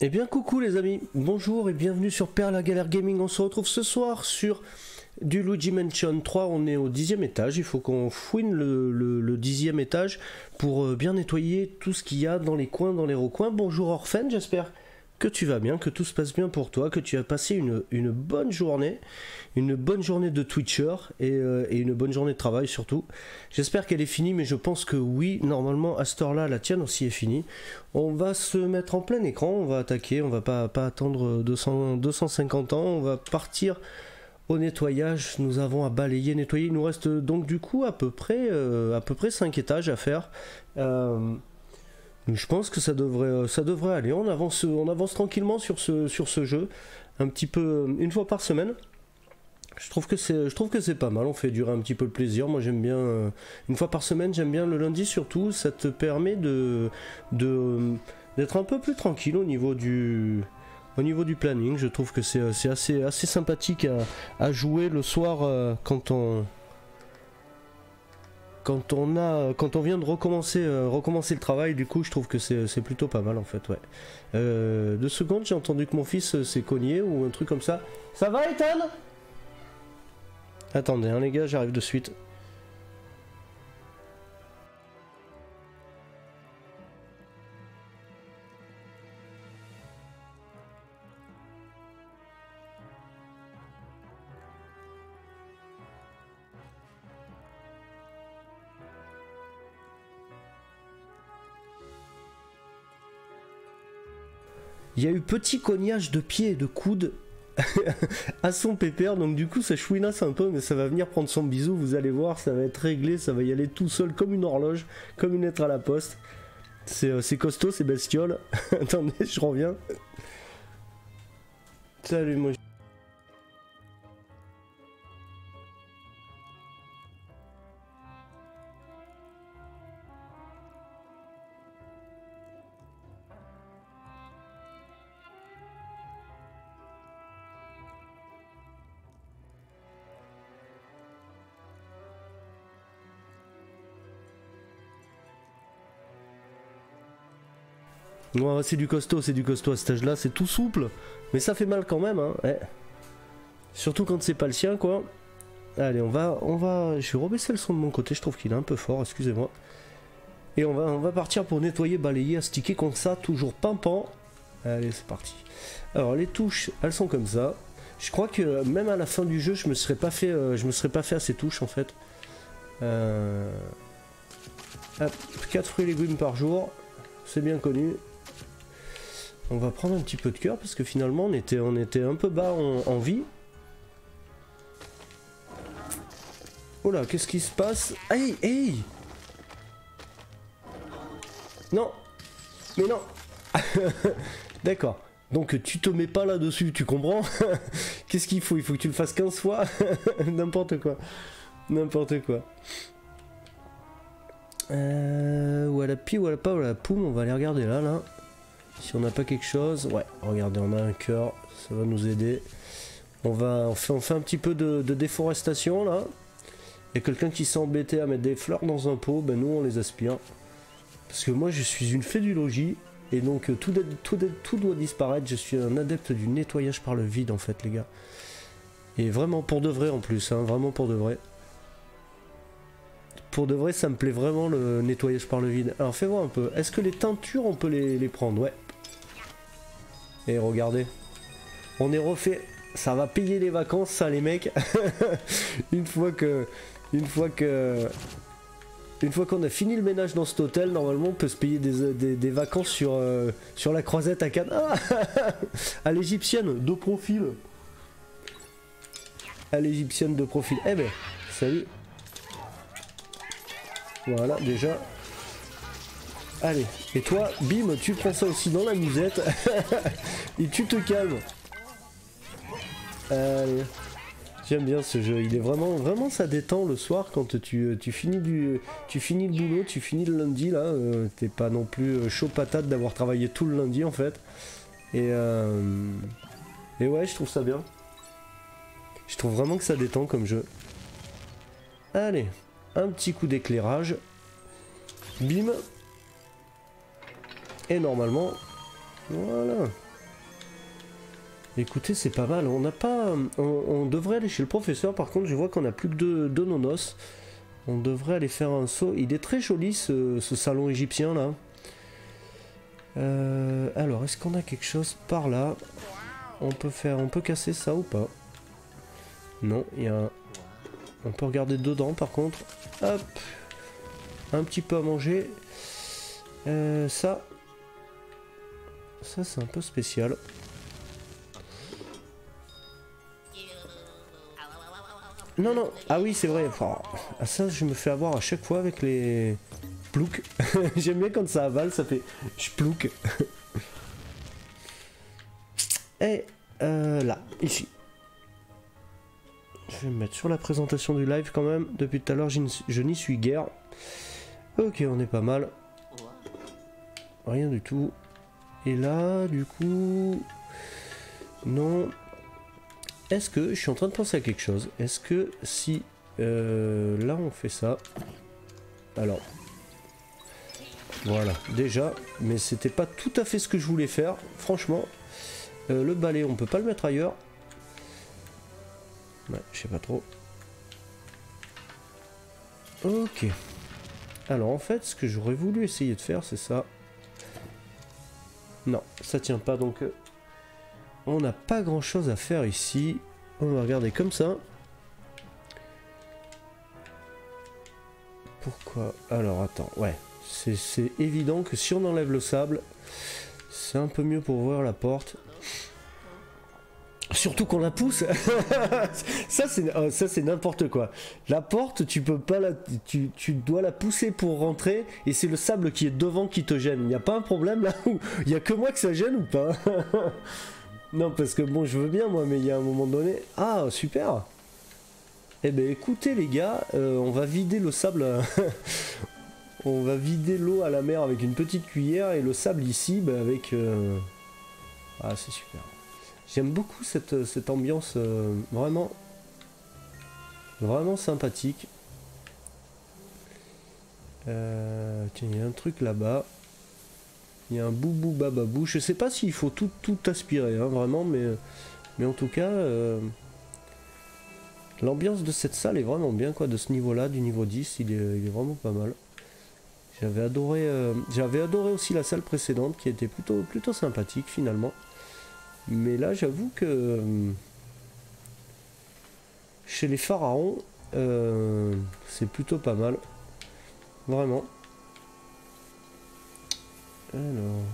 Eh bien coucou les amis, bonjour et bienvenue sur Perle la Galère Gaming. On se retrouve ce soir sur du Luigi Mansion 3, on est au 10e étage, il faut qu'on fouine le 10e étage pour bien nettoyer tout ce qu'il y a dans les coins, dans les recoins. Bonjour Orphan, j'espère que tu vas bien, que tout se passe bien pour toi, que tu as passé une bonne journée de Twitcher et une bonne journée de travail surtout. J'espère qu'elle est finie, mais je pense que oui, normalement à cette heure-là, la tienne aussi est finie. On va se mettre en plein écran, on va attaquer, on va pas attendre 250 ans, on va partir au nettoyage. Nous avons à balayer, nettoyer. Il nous reste donc du coup à peu près 5 étages à faire. Je pense que ça devrait aller. On avance tranquillement sur ce jeu, un petit peu une fois par semaine. Je trouve que c'est pas mal, on fait durer un petit peu le plaisir. Moi j'aime bien une fois par semaine, j'aime bien le lundi surtout, ça te permet d'être un peu plus tranquille au niveau du planning. Je trouve que c'est assez sympathique à jouer le soir quand on vient de recommencer le travail. Du coup je trouve que c'est plutôt pas mal en fait, ouais. 2 secondes, j'ai entendu que mon fils s'est cogné ou un truc comme ça. Ça va Ethan? Attendez hein, les gars, j'arrive de suite. Il y a eu petit cognage de pied et de coude à son pépère, donc du coup ça chouinasse un peu, mais ça va venir prendre son bisou, vous allez voir, ça va être réglé, ça va y aller tout seul comme une horloge, comme une lettre à la poste. C'est costaud, c'est bestiole. Attendez, je reviens. Salut moi. Ouais, c'est du costaud à cet âge-là, c'est tout souple, mais ça fait mal quand même, hein. Ouais. Surtout quand c'est pas le sien, quoi. Allez, on va, je vais rebaisser le son de mon côté, je trouve qu'il est un peu fort, excusez-moi. Et on va partir pour nettoyer, balayer, astiquer comme ça, toujours pimpant. Allez, c'est parti. Alors les touches, elles sont comme ça. Je crois que même à la fin du jeu, je me serais pas fait à ces touches en fait. Hop, 4 fruits et légumes par jour, c'est bien connu. On va prendre un petit peu de cœur parce que finalement on était un peu bas en vie. Oh là, qu'est-ce qui se passe? Hey, hey! Non! Mais non! D'accord. Donc tu te mets pas là-dessus, tu comprends? Qu'est-ce qu'il faut? Il faut que tu le fasses 15 fois? N'importe quoi. N'importe quoi. Ou à la pie, ou à la pas, ou à la poum, on va aller regarder là. Si on n'a pas quelque chose, ouais, regardez, on a un cœur, ça va nous aider. On fait un petit peu de déforestation là. Il y a quelqu'un qui s'est embêté à mettre des fleurs dans un pot, ben nous on les aspire. Parce que moi je suis une fée du logis, et donc tout doit disparaître. Je suis un adepte du nettoyage par le vide en fait les gars. Et vraiment pour de vrai en plus, hein, vraiment pour de vrai. Pour de vrai ça me plaît vraiment le nettoyage par le vide. Alors fais voir un peu, est-ce que les teintures on peut les prendre? Ouais. Et regardez, on est refait, ça va payer les vacances ça les mecs. une fois qu'on a fini le ménage dans cet hôtel, normalement on peut se payer des vacances sur la croisette à Cannes. Ah à l'égyptienne de profil. À l'égyptienne de profil. Eh ben, salut. Voilà, déjà. Allez, et toi, bim, tu prends ça aussi dans la musette. Et tu te calmes. Allez. J'aime bien ce jeu, il est vraiment ça détend le soir quand tu finis le boulot, tu finis le lundi là, t'es pas non plus chaud patate d'avoir travaillé tout le lundi en fait. Et ouais, je trouve ça bien. Je trouve vraiment que ça détend comme jeu. Allez, un petit coup d'éclairage. Bim. Et normalement, voilà. Écoutez, c'est pas mal. On n'a pas... On devrait aller chez le professeur. Par contre, je vois qu'on a plus que deux nonos. On devrait aller faire un saut. Il est très joli ce salon égyptien là. Alors, est-ce qu'on a quelque chose par là? On peut casser ça ou pas? Non, il y a un... On peut regarder dedans par contre. Hop. Un petit peu à manger. Ça c'est un peu spécial. Non, non. Ah oui, c'est vrai. Enfin, ça, je me fais avoir à chaque fois avec les... Plouc. J'aime bien quand ça avale, ça fait... Je plouc. Et là, ici. Je vais me mettre sur la présentation du live quand même. Depuis tout à l'heure, je n'y suis guère. Ok, on est pas mal. Rien du tout. Et là, du coup... Non... Est-ce que, je suis en train de penser à quelque chose, est-ce que si là on fait ça, alors, voilà, déjà, mais c'était pas tout à fait ce que je voulais faire, franchement, le balai on peut pas le mettre ailleurs, ouais, je sais pas trop, ok, alors en fait ce que j'aurais voulu essayer de faire c'est ça, non, ça tient pas donc... On n'a pas grand chose à faire ici. On va regarder comme ça. Pourquoi? Alors attends, ouais. C'est évident que si on enlève le sable, c'est un peu mieux pour ouvrir la porte. Surtout qu'on la pousse. Ça c'est n'importe quoi. La porte, tu peux pas tu dois la pousser pour rentrer et c'est le sable qui est devant qui te gêne. Il n'y a pas un problème là où il y a que moi que ça gêne ou pas? Non, parce que bon, je veux bien moi, mais il y a un moment donné... Ah, super. Eh ben écoutez les gars, on va vider le sable... on va vider l'eau à la mer avec une petite cuillère et le sable ici, bah, avec... Ah, c'est super. J'aime beaucoup cette ambiance vraiment... Vraiment sympathique. Tiens, il y a un truc là-bas. Il y a un boubou bababou. Je sais pas s'il faut tout aspirer, hein, vraiment, mais en tout cas, l'ambiance de cette salle est vraiment bien, quoi, de ce niveau-là, du niveau 10, il est vraiment pas mal. J'avais adoré aussi la salle précédente, qui était plutôt sympathique, finalement. Mais là, j'avoue que chez les pharaons, c'est plutôt pas mal. Vraiment. Alors,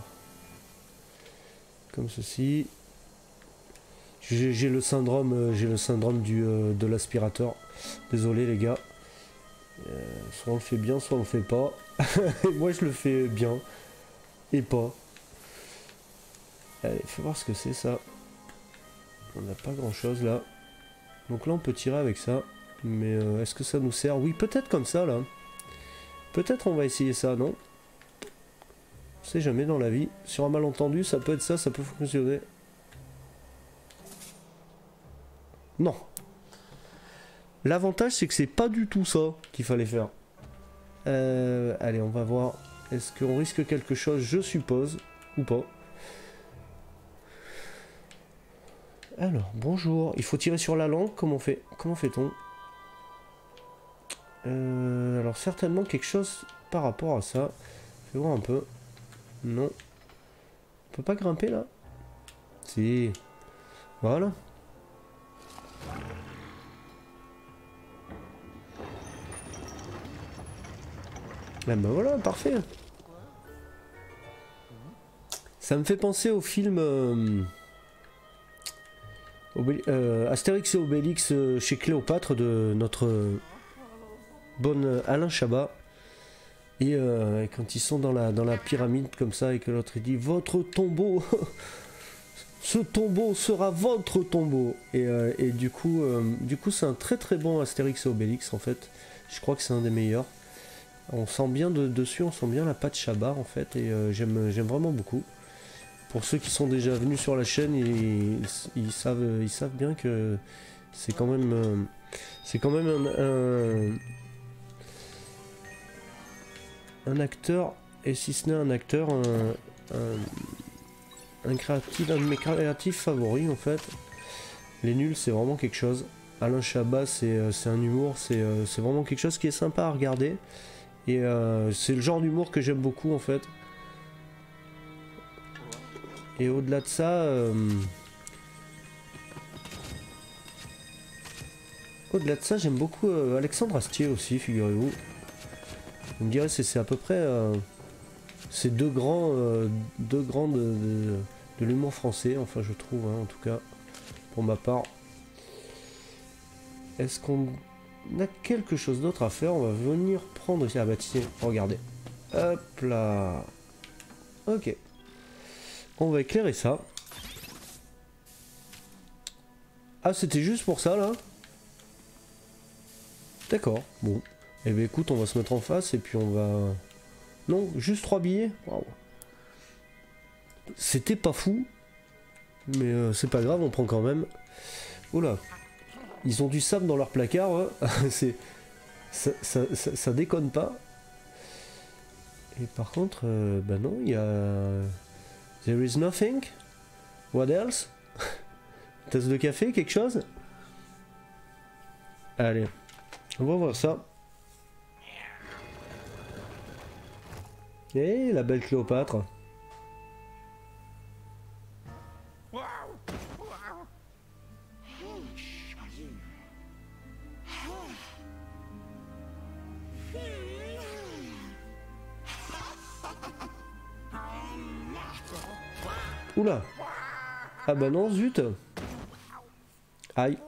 comme ceci. J'ai le syndrome de l'aspirateur. Désolé les gars. Soit on le fait bien, soit on le fait pas. Moi je le fais bien et pas. Allez, fais voir ce que c'est ça. On n'a pas grand chose là. Donc là on peut tirer avec ça. Mais est-ce que ça nous sert? Oui, peut-être comme ça là. Peut-être on va essayer ça, non? On sait jamais dans la vie. Sur un malentendu, ça peut être ça, ça peut fonctionner. Non. L'avantage, c'est que c'est pas du tout ça qu'il fallait faire. Allez, on va voir. Est-ce qu'on risque quelque chose? Je suppose. Ou pas. Alors, bonjour. Il faut tirer sur la langue. Comment fait-on? Alors, certainement quelque chose par rapport à ça. Fais voir un peu. Non. On peut pas grimper là? Si. Voilà. Ah ben voilà, parfait. Ça me fait penser au film Astérix et Obélix chez Cléopâtre de notre bon Alain Chabat. Et quand ils sont dans la pyramide comme ça et que l'autre il dit votre tombeau, ce tombeau sera votre tombeau. Et du coup c'est un très bon Astérix et Obélix en fait. Je crois que c'est un des meilleurs. On sent bien dessus, on sent bien la patte Chabat en fait et j'aime vraiment beaucoup. Pour ceux qui sont déjà venus sur la chaîne, ils savent bien que c'est quand même un acteur, et si ce n'est un acteur, un de mes créatifs favoris en fait. Les nuls c'est vraiment quelque chose. Alain Chabat c'est un humour, c'est vraiment quelque chose qui est sympa à regarder. Et c'est le genre d'humour que j'aime beaucoup en fait. Et au-delà de ça... au-delà de ça, j'aime beaucoup Alexandre Astier aussi, figurez-vous. Vous me direz, c'est à peu près ces deux grands de l'humour français, enfin je trouve, hein, en tout cas, pour ma part. Est-ce qu'on a quelque chose d'autre à faire? On va venir prendre ici. Ah bah tiens, regardez. Hop là. Ok. On va éclairer ça. Ah, c'était juste pour ça là? D'accord, bon. Eh bien écoute, on va se mettre en face et puis on va... Non, juste 3 billets. Waouh. C'était pas fou. Mais c'est pas grave, on prend quand même. Oula. Ils ont du sable dans leur placard. Hein. C'est... Ça déconne pas. Et par contre, bah non, il y a... There is nothing. What else? Tasse de café, quelque chose? Allez. On va voir ça. Et la belle Cléopâtre. Oula. Ah bah non, zut. Aïe.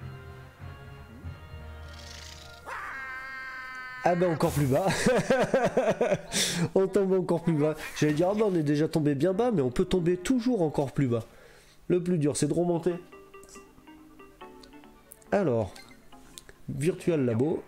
Ah bah encore plus bas. On tombe encore plus bas. J'allais dire, ah bah on est déjà tombé bien bas, mais on peut tomber toujours encore plus bas. Le plus dur, c'est de remonter. Alors, Virtual Labo.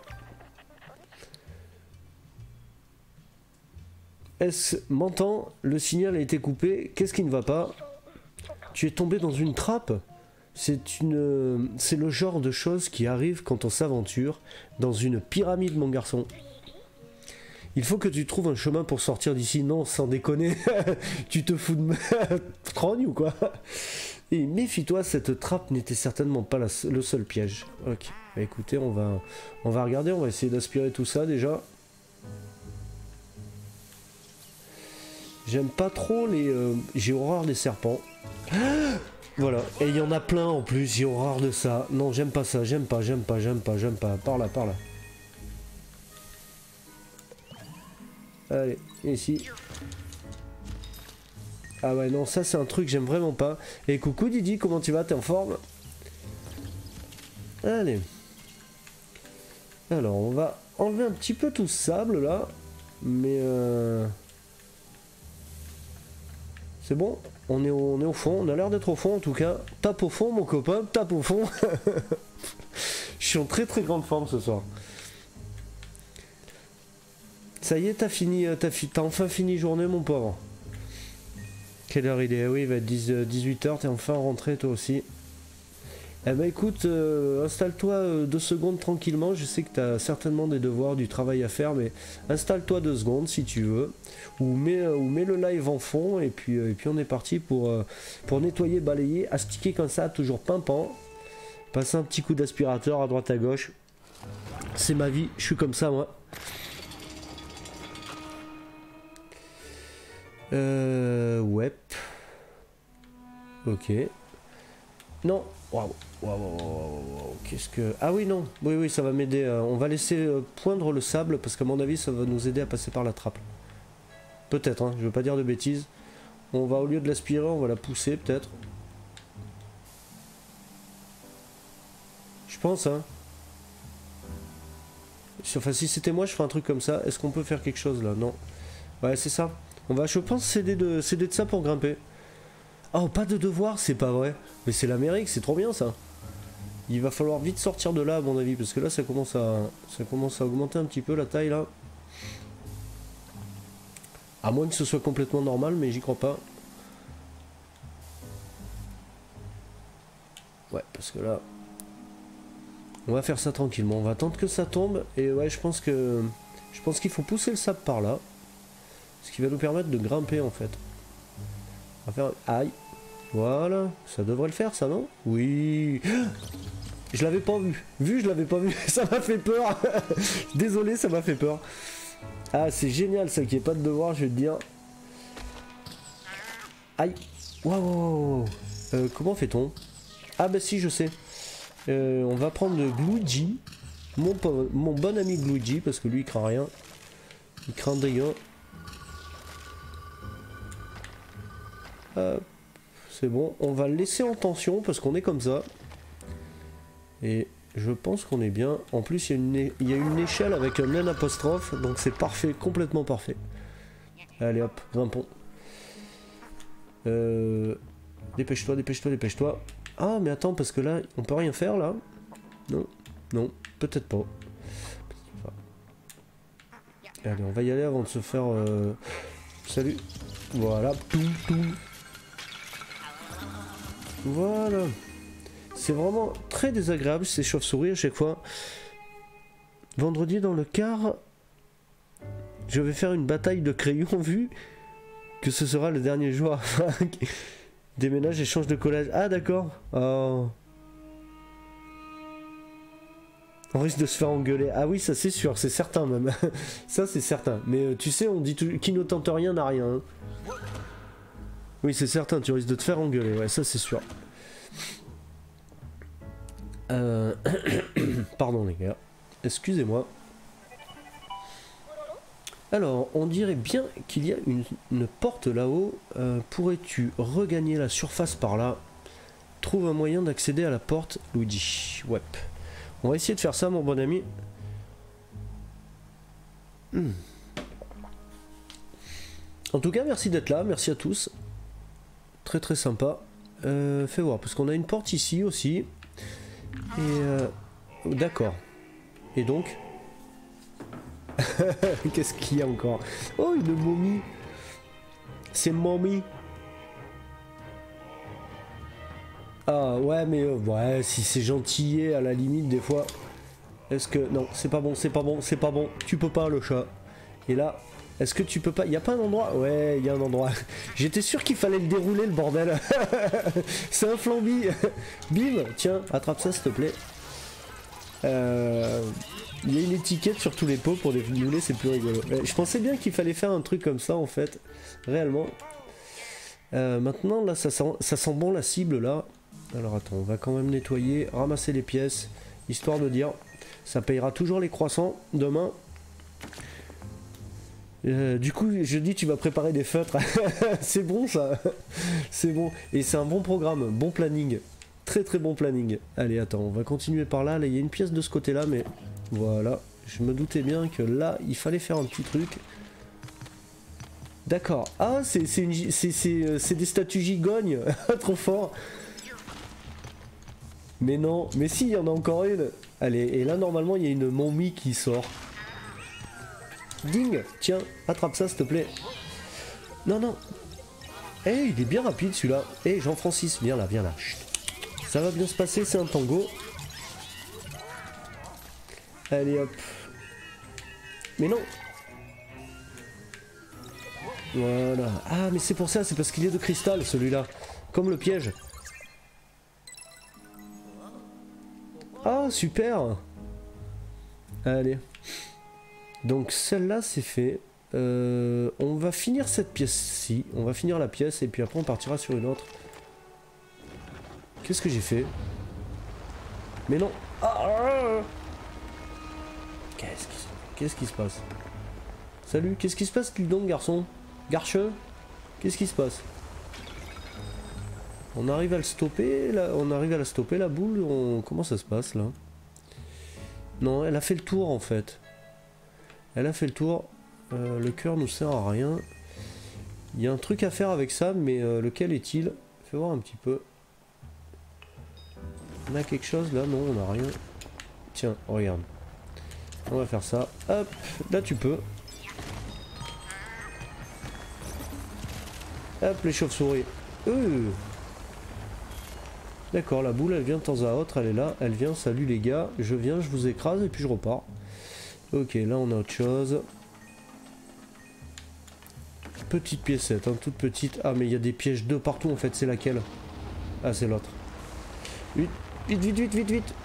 Est-ce m'entend? Le signal a été coupé. Qu'est-ce qui ne va pas? Tu es tombé dans une trappe? C'est le genre de choses qui arrivent quand on s'aventure dans une pyramide, mon garçon. Il faut que tu trouves un chemin pour sortir d'ici. Non, sans déconner. Tu te fous de trogne ou quoi? Et méfie-toi, cette trappe n'était certainement pas le seul piège. Ok, bah, écoutez, on va regarder, on va essayer d'aspirer tout ça déjà. J'aime pas trop les... j'ai horreur des serpents. Voilà, et il y en a plein en plus, j'ai horreur de ça. Non, j'aime pas ça, j'aime pas. Par là. Allez, ici. Ah ouais, non, ça c'est un truc que j'aime vraiment pas. Et coucou Didi, comment tu vas? T'es en forme? Allez. Alors, on va enlever un petit peu tout ce sable là. Mais c'est bon, on est au fond, on a l'air d'être au fond en tout cas. Tape au fond mon copain, tape au fond. Je suis en très grande forme ce soir. Ça y est, t'as enfin fini journée mon pauvre. Quelle heure il est? Oui, il va être 18h, t'es enfin rentré toi aussi. Eh ben écoute, installe-toi 2 secondes tranquillement, je sais que tu as certainement des devoirs, du travail à faire, mais installe-toi 2 secondes si tu veux, ou mets le live en fond, et puis on est parti pour nettoyer, balayer, astiquer comme ça, toujours pimpant, passer un petit coup d'aspirateur à droite à gauche, c'est ma vie, je suis comme ça moi. Ouais. Ok. Non. Waouh. Qu'est-ce que... Ah oui, non. Oui, ça va m'aider. On va laisser poindre le sable parce qu'à mon avis, ça va nous aider à passer par la trappe. Peut-être, hein. Je veux pas dire de bêtises. On va, au lieu de l'aspirer, on va la pousser, peut-être. Je pense, hein. Enfin, si c'était moi, je ferais un truc comme ça. Est-ce qu'on peut faire quelque chose, là? Non. Ouais, c'est ça. On va, je pense, s'aider de ça pour grimper. Oh, pas de devoir, c'est pas vrai. Mais c'est l'Amérique, c'est trop bien, ça. Il va falloir vite sortir de là, à mon avis, parce que là, ça commence à augmenter un petit peu, la taille, là. À moins que ce soit complètement normal, mais j'y crois pas. Ouais, parce que là... On va faire ça tranquillement. On va attendre que ça tombe. Et ouais, je pense qu'il faut pousser le sable par là. Ce qui va nous permettre de grimper, en fait. va faire... Aïe. Voilà, ça devrait le faire ça, non? Oui. Je l'avais pas vu. Je l'avais pas vu. Ça m'a fait peur. Désolé, ça m'a fait peur. Ah, c'est génial ça, qu'il n'y ait pas de devoir, je vais te dire. Aïe. Waouh. Comment fait-on? Ah bah si, je sais. On va prendre le Luigi. Mon bon ami Luigi, parce que lui il craint rien. Il craint rien. C'est bon, on va le laisser en tension parce qu'on est comme ça. Et je pense qu'on est bien. En plus, il y a une échelle avec un N apostrophe, donc c'est parfait, complètement parfait. Allez hop, grimpons. Dépêche-toi, dépêche-toi, dépêche-toi. Ah, mais attends, parce que là, on peut rien faire là? Non, non, peut-être pas. Allez, on va y aller avant de se faire... Salut. Voilà, tout. Voilà. C'est vraiment très désagréable ces chauves-souris à chaque fois. Vendredi dans le car, je vais faire une bataille de crayons vu que ce sera le dernier jour. Déménage, échange de collège. Ah d'accord. Oh. On risque de se faire engueuler. Ah oui, ça c'est sûr, c'est certain même. Ça c'est certain. Mais tu sais, on dit qui ne tente rien n'a rien. Hein. Oui, c'est certain, tu risques de te faire engueuler. Ouais, ça c'est sûr. Pardon les gars. Excusez-moi. Alors, on dirait bien qu'il y a une porte là-haut. Pourrais-tu regagner la surface par là? Trouve un moyen d'accéder à la porte, Luigi. Ouais. On va essayer de faire ça, mon bon ami. En tout cas, merci d'être là. Merci à tous. Très très sympa. Fais voir, parce qu'on a une porte ici aussi. Et... D'accord. Et donc... Qu'est-ce qu'il y a encore? Oh, une momie. C'est momie. Ah ouais, mais ouais, si c'est gentillet à la limite des fois. Est-ce que... Non, c'est pas bon, c'est pas bon, c'est pas bon. Tu peux pas, le chat. Et là, est-ce que tu peux pas... Il y a pas un endroit? Ouais, il y a un endroit. J'étais sûr qu'il fallait le dérouler, le bordel. C'est un flambi. Bim, tiens, attrape ça s'il te plaît. Il y a une étiquette sur tous les pots pour dérouler, c'est plus rigolo. Je pensais bien qu'il fallait faire un truc comme ça en fait, réellement. Maintenant là ça sent bon la cible là. Alors attends, on va quand même nettoyer, ramasser les pièces, histoire de dire, ça payera toujours les croissants demain. Du coup je dis tu vas préparer des feutres. C'est bon ça. C'est bon, et c'est un bon programme, bon planning. Très très bon planning. Allez attends, on va continuer par là, là il y a une pièce de ce côté là mais... Voilà, je me doutais bien que là, il fallait faire un petit truc. D'accord. Ah, c'est des statues gigognes. Trop fort. Mais non, mais si, il y en a encore une. Allez, et là, normalement, il y a une momie qui sort. Ding. Tiens, attrape ça, s'il te plaît. Non, non. Eh, il est bien rapide, celui-là. Eh, Jean-Francis, viens là, viens là. Chut. Ça va bien se passer, c'est un tango. Allez hop. Mais non. Voilà. Ah mais c'est pour ça, c'est parce qu'il est de cristal celui-là. Comme le piège. Ah super. Allez. Donc celle-là c'est fait. On va finir cette pièce-ci. On va finir la pièce et puis après on partira sur une autre. Qu'est-ce que j'ai fait? Mais non. Ah. Qu'est-ce qui se passe? Salut, qu'est-ce qui se passe, dis donc, garçon? Garcheux? Qu'est-ce qui se passe? On arrive à le stopper, là? On arrive à la stopper, la boule? Comment ça se passe, là? Non, elle a fait le tour, en fait. Elle a fait le tour. Le cœur nous sert à rien. Il y a un truc à faire avec ça, mais lequel est-il? Fais voir un petit peu. On a quelque chose, là? Non, on n'a rien. Tiens, regarde. On va faire ça. Hop, là tu peux. Hop, les chauves-souris. D'accord, la boule elle vient de temps à autre, elle est là, elle vient, salut les gars, je viens, je vous écrase et puis je repars. Ok, là on a autre chose. petite piécette, hein, toute petite. Ah mais il y a des pièges de partout en fait, c'est laquelle? Ah c'est l'autre. Vite, vite, vite, vite, vite, vite.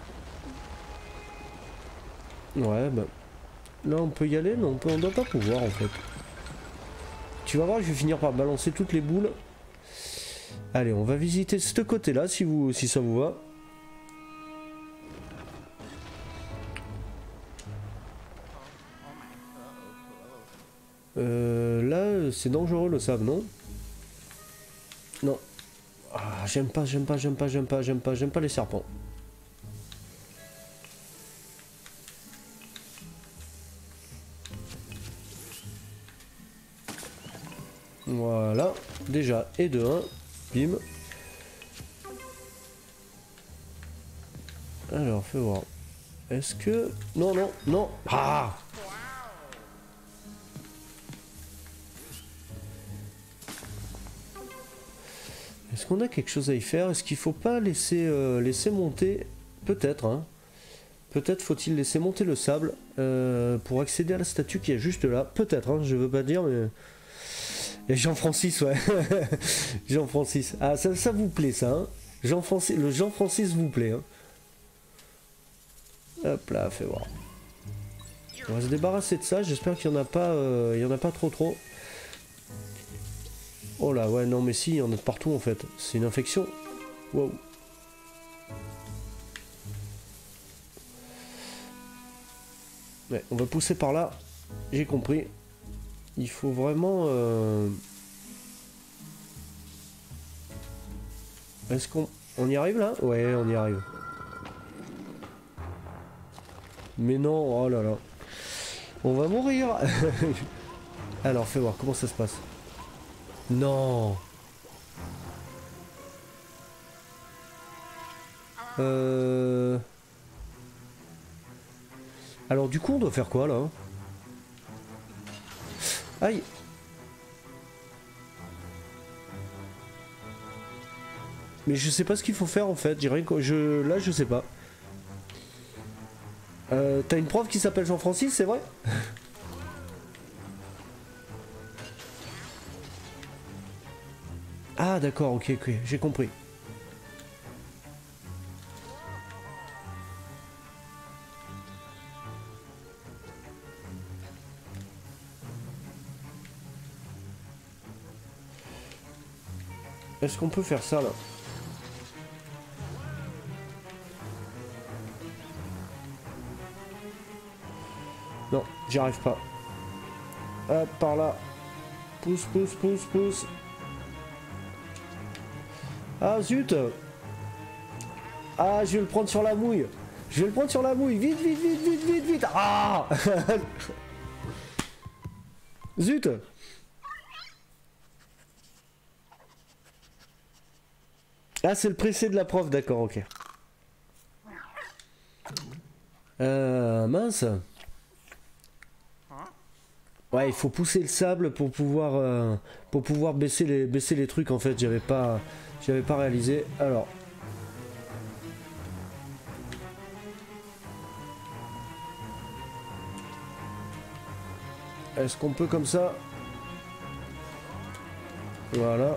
Ouais bah... Là on peut y aller, mais on doit pas pouvoir en fait. Tu vas voir, je vais finir par balancer toutes les boules. Allez, on va visiter ce côté-là si ça vous va. Là, c'est dangereux le sable, non? Non. Ah, j'aime pas les serpents. Voilà, déjà, et de 1, bim. Alors, fais voir. Est-ce que... Non, non, non. Ah! Est-ce qu'on a quelque chose à y faire? Est-ce qu'il faut pas laisser, laisser monter? Peut-être, hein. Peut-être faut-il laisser monter le sable pour accéder à la statue qui est juste là. Peut-être, hein, je veux pas dire, mais... Et Jean-Francis, ouais. Jean-Francis. Ah, ça vous plaît, ça, hein? Le Jean-Francis vous plaît, hein? Hop là, fais voir. On va se débarrasser de ça. J'espère qu'il n'y en a pas, il y en a pas trop. Oh là, ouais, non, mais si, il y en a de partout, en fait. C'est une infection. Wow. Ouais, on va pousser par là. J'ai compris. Il faut vraiment... Est-ce qu'on y arrive là? Ouais, on y arrive. Mais non, oh là là. On va mourir. Alors, fais voir, comment ça se passe? Non. Alors du coup, on doit faire quoi là? Aïe. Mais je sais pas ce qu'il faut faire en fait. Là, je sais pas. T'as une prof qui s'appelle Jean-Francis, c'est vrai? Ah d'accord, ok, j'ai compris. Est-ce qu'on peut faire ça là? Non, j'y arrive pas. Hop, par là. Pousse. Ah zut! Ah, je vais le prendre sur la mouille. Vite. Ah! Zut! Ah, c'est le pressé de la prof, d'accord, ok. Mince. Ouais, il faut pousser le sable pour pouvoir baisser les trucs en fait. J'avais pas réalisé. Alors. Est-ce qu'on peut comme ça? Voilà.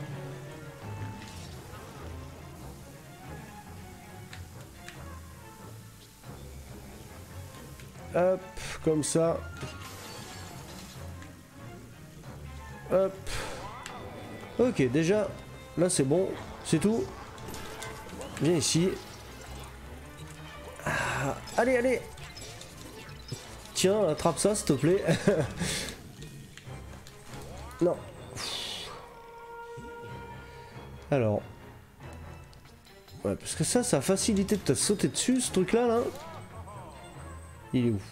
Hop, comme ça. Hop. Ok, déjà, là c'est bon, c'est tout. Viens ici. Ah, allez. Tiens, attrape ça s'il te plaît. Non. Alors. Ouais, parce que ça a facilité de te sauter dessus, ce truc-là, là. Il est où?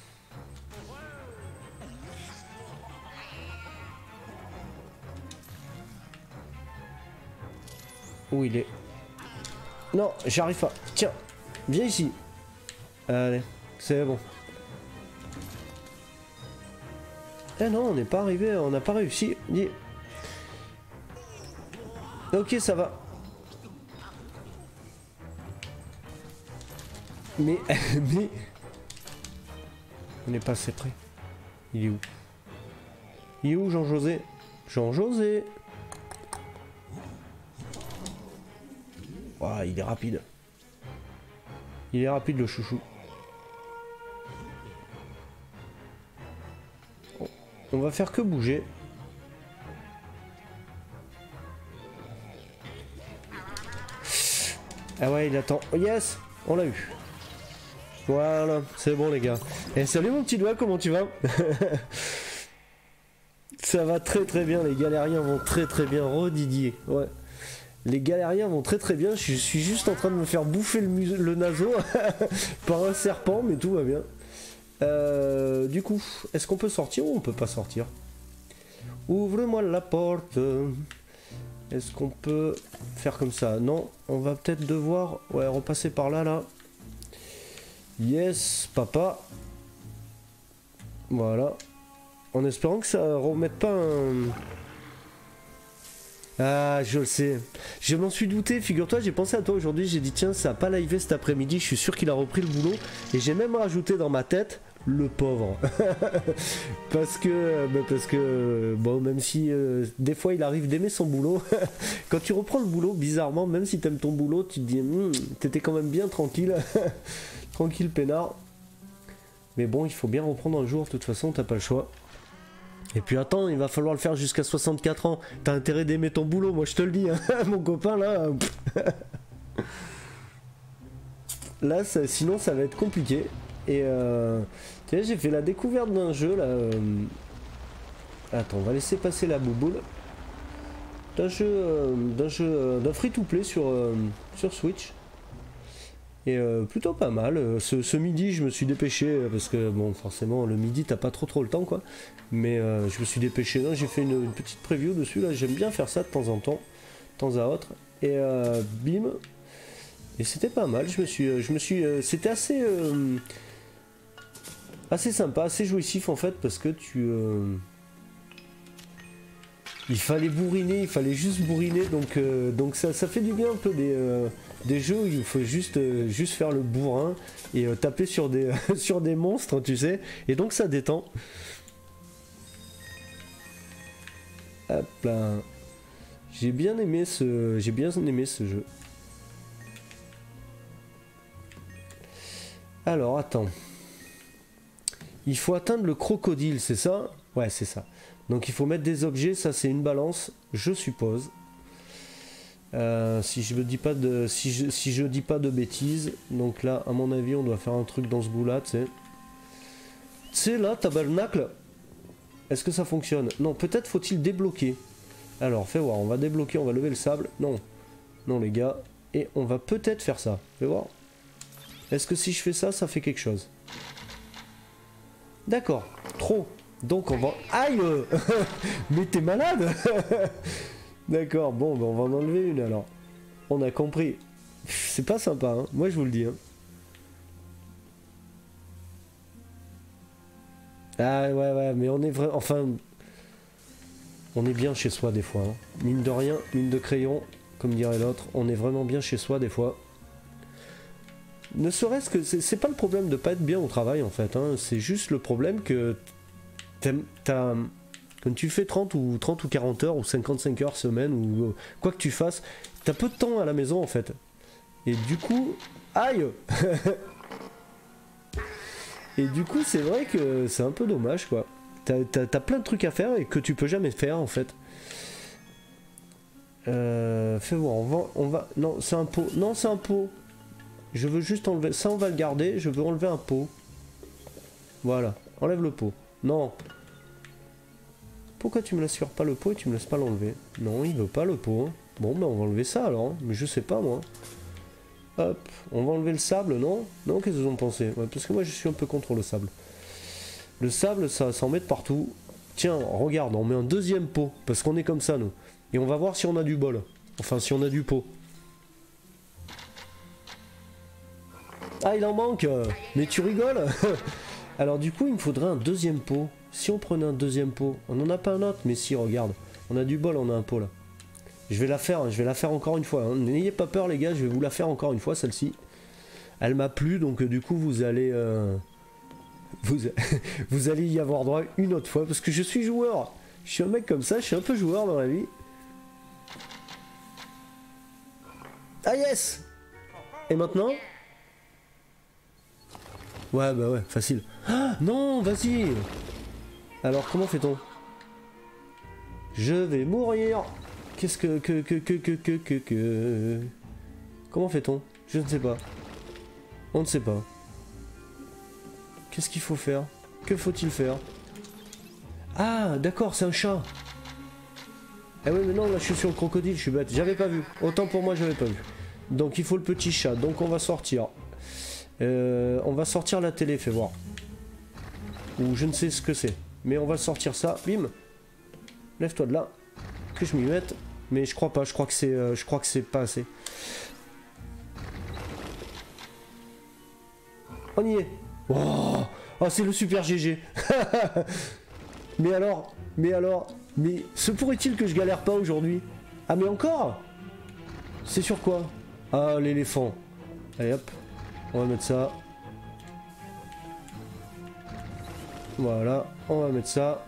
Où il est? Non, j'arrive pas. Tiens, viens ici. Allez, c'est bon. Eh non, on n'est pas arrivé, on n'a pas réussi. Ok, ça va. Mais... On n'est pas assez près. Il est où? Jean-José? Jean-José. Ouah, il est rapide. Il est rapide le chouchou. On va faire que bouger. Ah ouais, il attend. Oh yes, on l'a eu. Voilà, c'est bon les gars. Et salut mon petit doigt, comment tu vas? Ça va très très bien, les galériens vont très très bien. Didier, ouais. Les galériens vont très très bien. Je suis juste en train de me faire bouffer le naso par un serpent, mais tout va bien. Du coup, est-ce qu'on peut sortir ou on peut pas sortir? Ouvre-moi la porte. Est-ce qu'on peut faire comme ça? Non, on va peut-être devoir repasser par là, là. Yes, papa. Voilà. En espérant que ça remette pas un... Ah, je le sais. Je m'en suis douté, figure-toi, j'ai pensé à toi aujourd'hui, j'ai dit tiens, ça a pas livé cet après-midi, je suis sûr qu'il a repris le boulot. Et j'ai même rajouté dans ma tête, le pauvre. parce que, bon, même si des fois il arrive d'aimer son boulot, quand tu reprends le boulot, bizarrement, même si t'aimes ton boulot, tu te dis, t'étais quand même bien tranquille, tranquille peinard. Mais bon, il faut bien reprendre un jour, de toute façon, t'as pas le choix. Et puis attends, il va falloir le faire jusqu'à 64 ans. T'as intérêt d'aimer ton boulot, moi je te le dis, hein. Mon copain là. Là, sinon ça va être compliqué. Et tu sais, j'ai fait la découverte d'un jeu là. Attends, on va laisser passer la bouboule. D'un free-to-play sur Switch. Et plutôt pas mal. Ce midi, je me suis dépêché parce que bon, forcément, le midi, t'as pas trop le temps, quoi. Mais je me suis dépêché. J'ai fait une petite preview dessus. Là, j'aime bien faire ça de temps en temps, de temps à autre. Et bim. Et c'était pas mal. C'était assez sympa, assez jouissif en fait, parce que il fallait bourriner, il fallait juste bourriner, donc ça fait du bien un peu des jeux où il faut juste faire le bourrin et taper sur des sur des monstres, tu sais, et donc ça détend. Hop là. J'ai bien aimé ce jeu. Alors attends. Il faut atteindre le crocodile, c'est ça? Ouais, c'est ça. Donc il faut mettre des objets, ça c'est une balance, je suppose. Si je dis pas de bêtises. Donc là, à mon avis, on doit faire un truc dans ce goût-là, tu sais. Tu sais, là, tabernacle. Est-ce que ça fonctionne? Non, peut-être faut-il débloquer. Alors, fais voir, on va débloquer, on va lever le sable. Non. Non, les gars. Et on va peut-être faire ça. Fais voir. Est-ce que si je fais ça, ça fait quelque chose? D'accord. Trop. Donc on va... Aïe. Mais t'es malade. D'accord, bon, ben on va en enlever une alors. On a compris. C'est pas sympa, hein. Moi je vous le dis. Hein. Ah ouais, mais on est vrai... Enfin... On est bien chez soi des fois. Hein. Mine de rien, mine de crayon, comme dirait l'autre, on est vraiment bien chez soi des fois. Ne serait-ce que... C'est pas le problème de pas être bien au travail en fait. Hein. C'est juste le problème que... Quand tu fais 30 ou 40 heures ou 55 heures semaine ou quoi que tu fasses, t'as peu de temps à la maison en fait. Et du coup... Aïe. Et du coup c'est vrai que c'est un peu dommage quoi. T'as plein de trucs à faire et que tu peux jamais faire en fait. Fais voir, on va... Non, c'est un pot. Non, c'est un pot. Je veux juste enlever... Ça on va le garder, je veux enlever un pot. Voilà, enlève le pot. Non. Pourquoi tu me laisses faire pas le pot et tu me laisses pas l'enlever? Non, il veut pas le pot. Hein. Bon, ben on va enlever ça alors. Hein. Mais je sais pas moi. Hop, on va enlever le sable, non? Non, qu'est-ce que vous en pensez? Ouais, parce que moi je suis un peu contre le sable. Le sable, ça s'en met de partout. Tiens, regarde, on met un deuxième pot. Parce qu'on est comme ça, nous. Et on va voir si on a du bol. Enfin, si on a du pot. Ah, il en manque. Mais tu rigoles. Alors du coup, il me faudrait un deuxième pot. Si on prenait un deuxième pot, on n'en a pas un autre, mais si, regarde. On a du bol, on a un pot là. Je vais la faire encore une fois. Hein. N'ayez pas peur les gars, je vais vous la faire encore une fois celle-ci. Elle m'a plu, donc du coup vous allez... vous allez y avoir droit une autre fois, parce que je suis joueur. Je suis un mec comme ça, je suis un peu joueur dans la vie. Ah yes! Et maintenant? Ouais, bah ouais, facile. Ah, non, vas-y! Alors, comment fait-on? Je vais mourir! Qu'est-ce que... Comment fait-on? Je ne sais pas. On ne sait pas. Qu'est-ce qu'il faut faire? Que faut-il faire? Ah, d'accord, c'est un chat. Ah oui, mais non, là je suis sur le crocodile, je suis bête. J'avais pas vu. Autant pour moi, j'avais pas vu. Donc il faut le petit chat. Donc on va sortir. On va sortir la télé, fais voir. Ou je ne sais ce que c'est. Mais on va sortir ça. Bim. Lève-toi de là. Que je m'y mette. Mais je crois pas. Je crois que c'est pas assez. On y est. Oh, oh c'est le super GG. mais se pourrait-il que je galère pas aujourd'hui? Ah mais encore? C'est sur quoi? Ah l'éléphant. Allez hop, on va mettre ça. Voilà, on va mettre ça.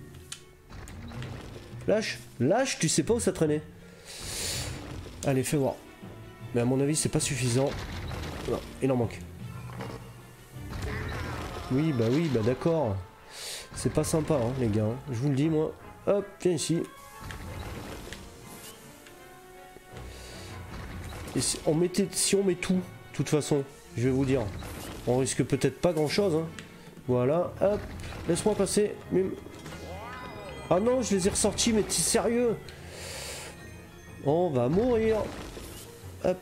Lâche, lâche, tu sais pas où ça traînait. Allez, fais voir. Mais à mon avis c'est pas suffisant. Non, il en manque. Oui, bah d'accord. C'est pas sympa, hein, les gars. Je vous le dis, moi. Hop, viens ici. Et si on met tout, de toute façon, je vais vous dire, on risque peut-être pas grand-chose. Hein. Voilà, hop, laisse-moi passer. Ah non, je les ai ressortis, mais t'es sérieux? On va mourir. Hop.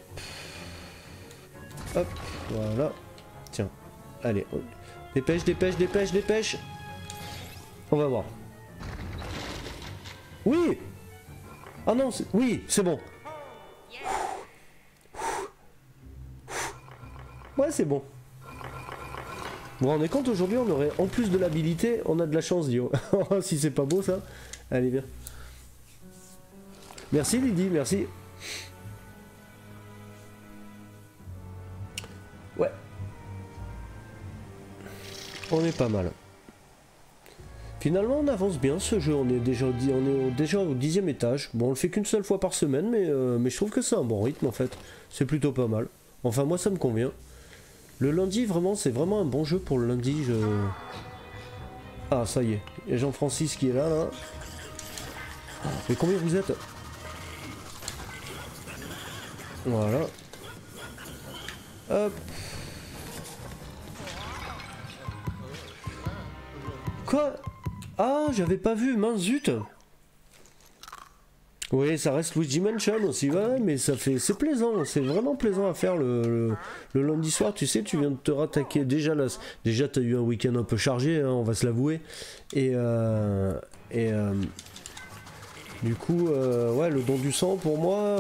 Hop, voilà. Tiens, allez. Dépêche, dépêche, dépêche, dépêche. On va voir. Oui. Ah non, oui, c'est bon. Ouais, c'est bon. Vous vous rendez compte, aujourd'hui, on aurait, en plus de l'habilité, on a de la chance, Dio. Si c'est pas beau, ça. Allez, viens. Merci, Lydie, merci. Ouais. On est pas mal. Finalement, on avance bien ce jeu. On est déjà au 10e étage. Bon, on le fait qu'une seule fois par semaine, mais je trouve que c'est un bon rythme en fait. C'est plutôt pas mal. Enfin, moi, ça me convient. Le lundi, vraiment, c'est vraiment un bon jeu pour le lundi. Ah, ça y est. Il y a Jean-Francis qui est là, là. Mais combien vous êtes? Voilà. Hop. Quoi? Ah, j'avais pas vu, mince zut. Oui, ça reste Luigi Mansion aussi, ouais, mais ça fait, c'est plaisant, c'est vraiment plaisant à faire le lundi soir, tu sais, tu viens de te rattaquer, déjà t'as eu un week-end un peu chargé, hein, on va se l'avouer, du coup, ouais, le don du sang pour moi...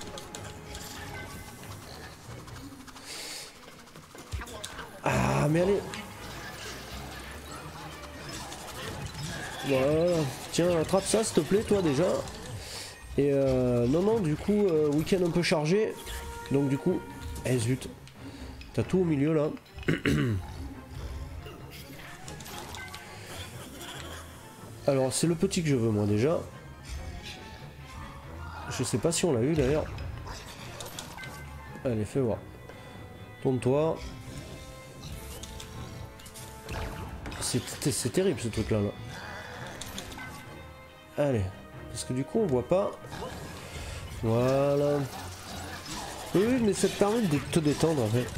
Ah, mais allez. Voilà, tiens, attrape ça s'il te plaît, toi déjà. Et non, du coup, week-end un peu chargé. Donc du coup, eh zut, t'as tout au milieu là. Alors c'est le petit que je veux moi déjà. Je sais pas si on l'a eu d'ailleurs. Allez, fais voir. Tourne-toi. C'est terrible ce truc là. Allez. Parce que du coup on voit pas. Voilà. Oui, mais ça te permet de te détendre en fait.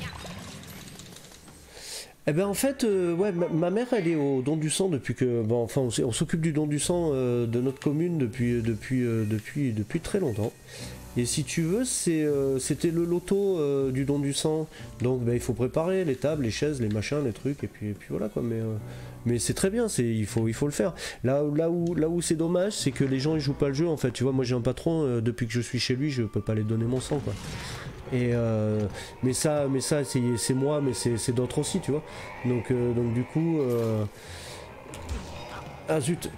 Eh ben en fait, ouais, ma mère elle est au don du sang depuis que... Bon, enfin on s'occupe du don du sang de notre commune depuis très longtemps. Et si tu veux, c'était le loto du don du sang. Donc ben, il faut préparer les tables, les chaises, les machins, les trucs, et puis voilà quoi. Mais c'est très bien, il faut le faire. Là où c'est dommage, c'est que les gens ils jouent pas le jeu en fait. Tu vois, moi j'ai un patron, depuis que je suis chez lui, je peux pas les donner mon sang quoi. Et mais ça c'est moi, mais c'est d'autres aussi, tu vois. Donc du coup, ah zut.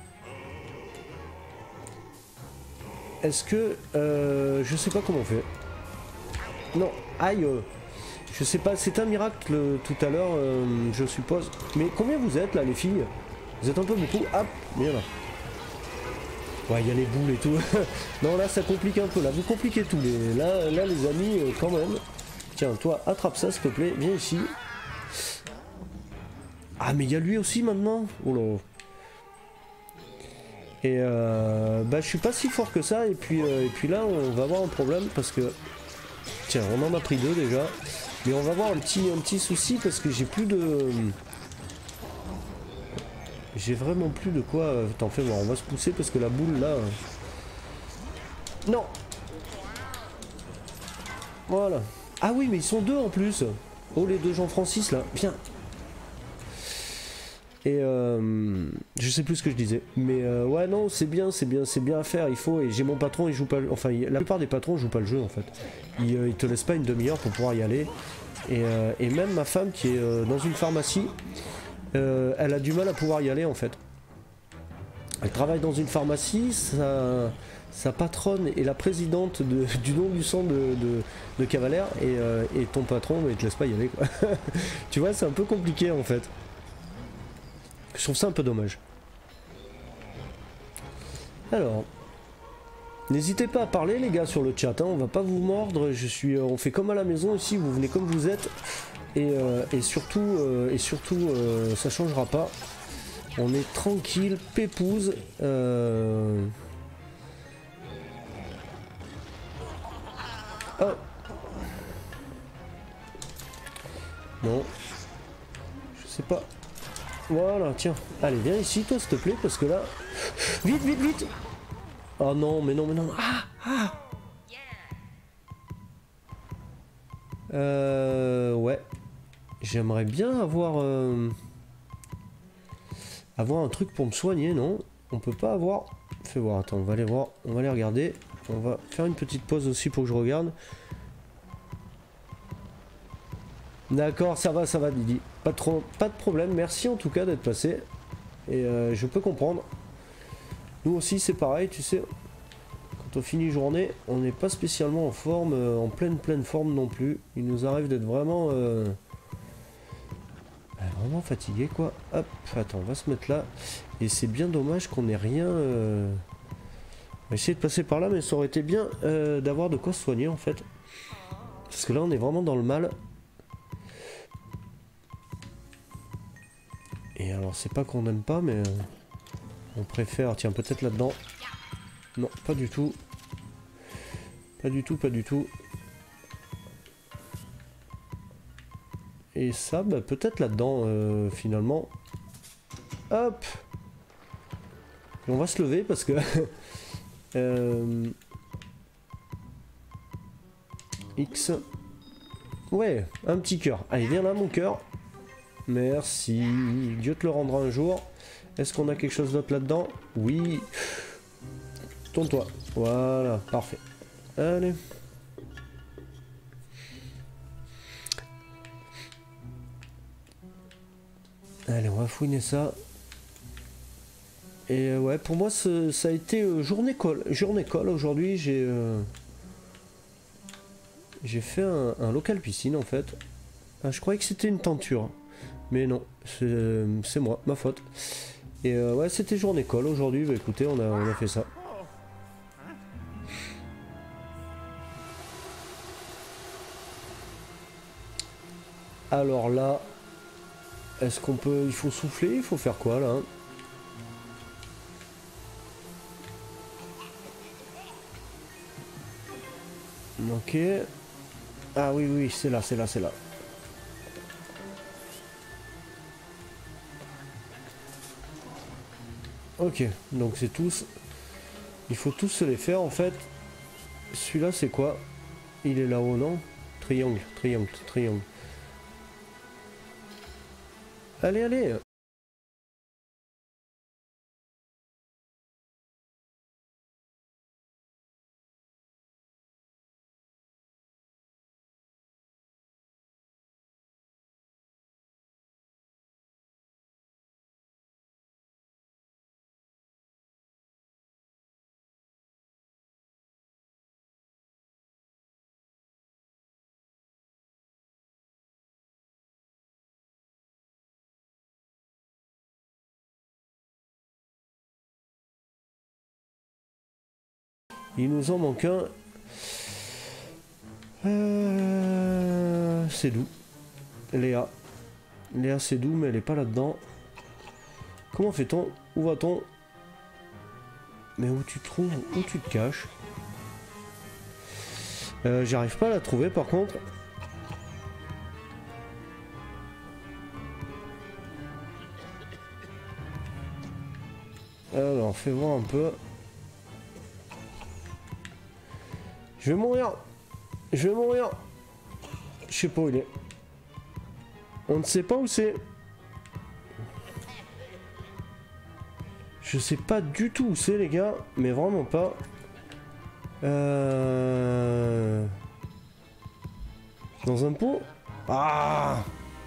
Est-ce que je sais pas comment on fait. Non, aïe. Je sais pas, c'est un miracle tout à l'heure, je suppose. Mais combien vous êtes là, les filles? Vous êtes un peu beaucoup. Hop, bien là. Ouais, il y a les boules et tout. Non, là, ça complique un peu. Là, vous compliquez tout. Là, les amis, quand même. Tiens, toi, attrape ça, s'il te plaît. Viens ici. Ah, mais il y a lui aussi, maintenant. Oh là. Et bah, je suis pas si fort que ça. Et puis là, on va avoir un problème parce que... Tiens, on en a pris deux, déjà. Mais on va avoir un petit souci parce que j'ai plus de... J'ai vraiment plus de quoi... Attends, fais voir. On va se pousser parce que la boule, là... Non. Voilà. Ah oui, mais ils sont deux en plus. Oh, les deux Jean-Francis là. Bien. Et je sais plus ce que je disais. Mais ouais, non, c'est bien à faire. Il faut. Et j'ai mon patron, il joue pas. Enfin, la plupart des patrons jouent pas le jeu en fait. Ils te laissent pas une demi-heure pour pouvoir y aller. Et même ma femme qui est dans une pharmacie, elle a du mal à pouvoir y aller en fait. Elle travaille dans une pharmacie, sa patronne est la présidente du don du sang de Cavalère et ton patron, mais il te laisse pas y aller quoi. Tu vois, c'est un peu compliqué en fait. Je trouve ça un peu dommage. Alors, n'hésitez pas à parler les gars sur le chat, hein, on va pas vous mordre, on fait comme à la maison ici, vous venez comme vous êtes et surtout, ça changera pas. On est tranquille, pépouze. Oh. Non. Je sais pas. Voilà, tiens. Allez, viens ici, toi, s'il te plaît, parce que là... Vite, vite, vite. Oh non, mais non, mais non. Ah, ah. Ouais. J'aimerais bien avoir... avoir un truc pour me soigner, non? On peut pas avoir... Fais voir, attends, on va aller voir. On va aller regarder. On va faire une petite pause aussi pour que je regarde. D'accord, ça va Didi. Pas de problème, merci en tout cas d'être passé. Et je peux comprendre. Nous aussi c'est pareil, tu sais. Quand on finit journée, on n'est pas spécialement en forme, en pleine forme non plus. Il nous arrive d'être vraiment... vraiment fatigué quoi. Hop, attends, on va se mettre là. Et c'est bien dommage qu'on ait rien... On va essayer de passer par là, mais ça aurait été bien d'avoir de quoi se soigner en fait. Parce que là on est vraiment dans le mal. Et alors c'est pas qu'on n'aime pas, mais on préfère... Tiens, peut-être là-dedans. Non, pas du tout. Pas du tout, pas du tout. Et ça, bah, peut-être là-dedans, finalement. Hop! Et on va se lever parce que... X. Ouais, un petit cœur. Allez, viens là, mon cœur. Merci. Dieu te le rendra un jour. Est-ce qu'on a quelque chose d'autre là-dedans? Oui. Tourne-toi. Voilà, parfait. Allez. Allez, on va fouiner ça. Et ouais, pour moi, ça a été journée colle aujourd'hui. J'ai fait un local piscine en fait. Ah, je croyais que c'était une tenture. Mais non, c'est moi, ma faute. Et ouais, c'était journée colle aujourd'hui. Bah écoutez, on a fait ça. Alors là, est-ce qu'on peut... Il faut souffler, il faut faire quoi là? Ok. Ah oui, oui, c'est là, c'est là, c'est là. Ok, donc c'est tous... Il faut tous se les faire en fait. Celui-là c'est quoi? Il est là-haut, non? Triangle, triangle, triangle. Allez, allez! Il nous en manque un. C'est doux. Léa. Léa c'est doux mais elle est pas là-dedans. Comment fait-on? Où va-t-on? Mais où tu te trouves? Où tu te caches? J'arrive pas à la trouver par contre. Alors fais voir un peu. Je vais mourir. Je vais mourir. Je sais pas où il est. On ne sait pas où c'est. Je sais pas du tout où c'est les gars. Mais vraiment pas. Dans un pot. Ah.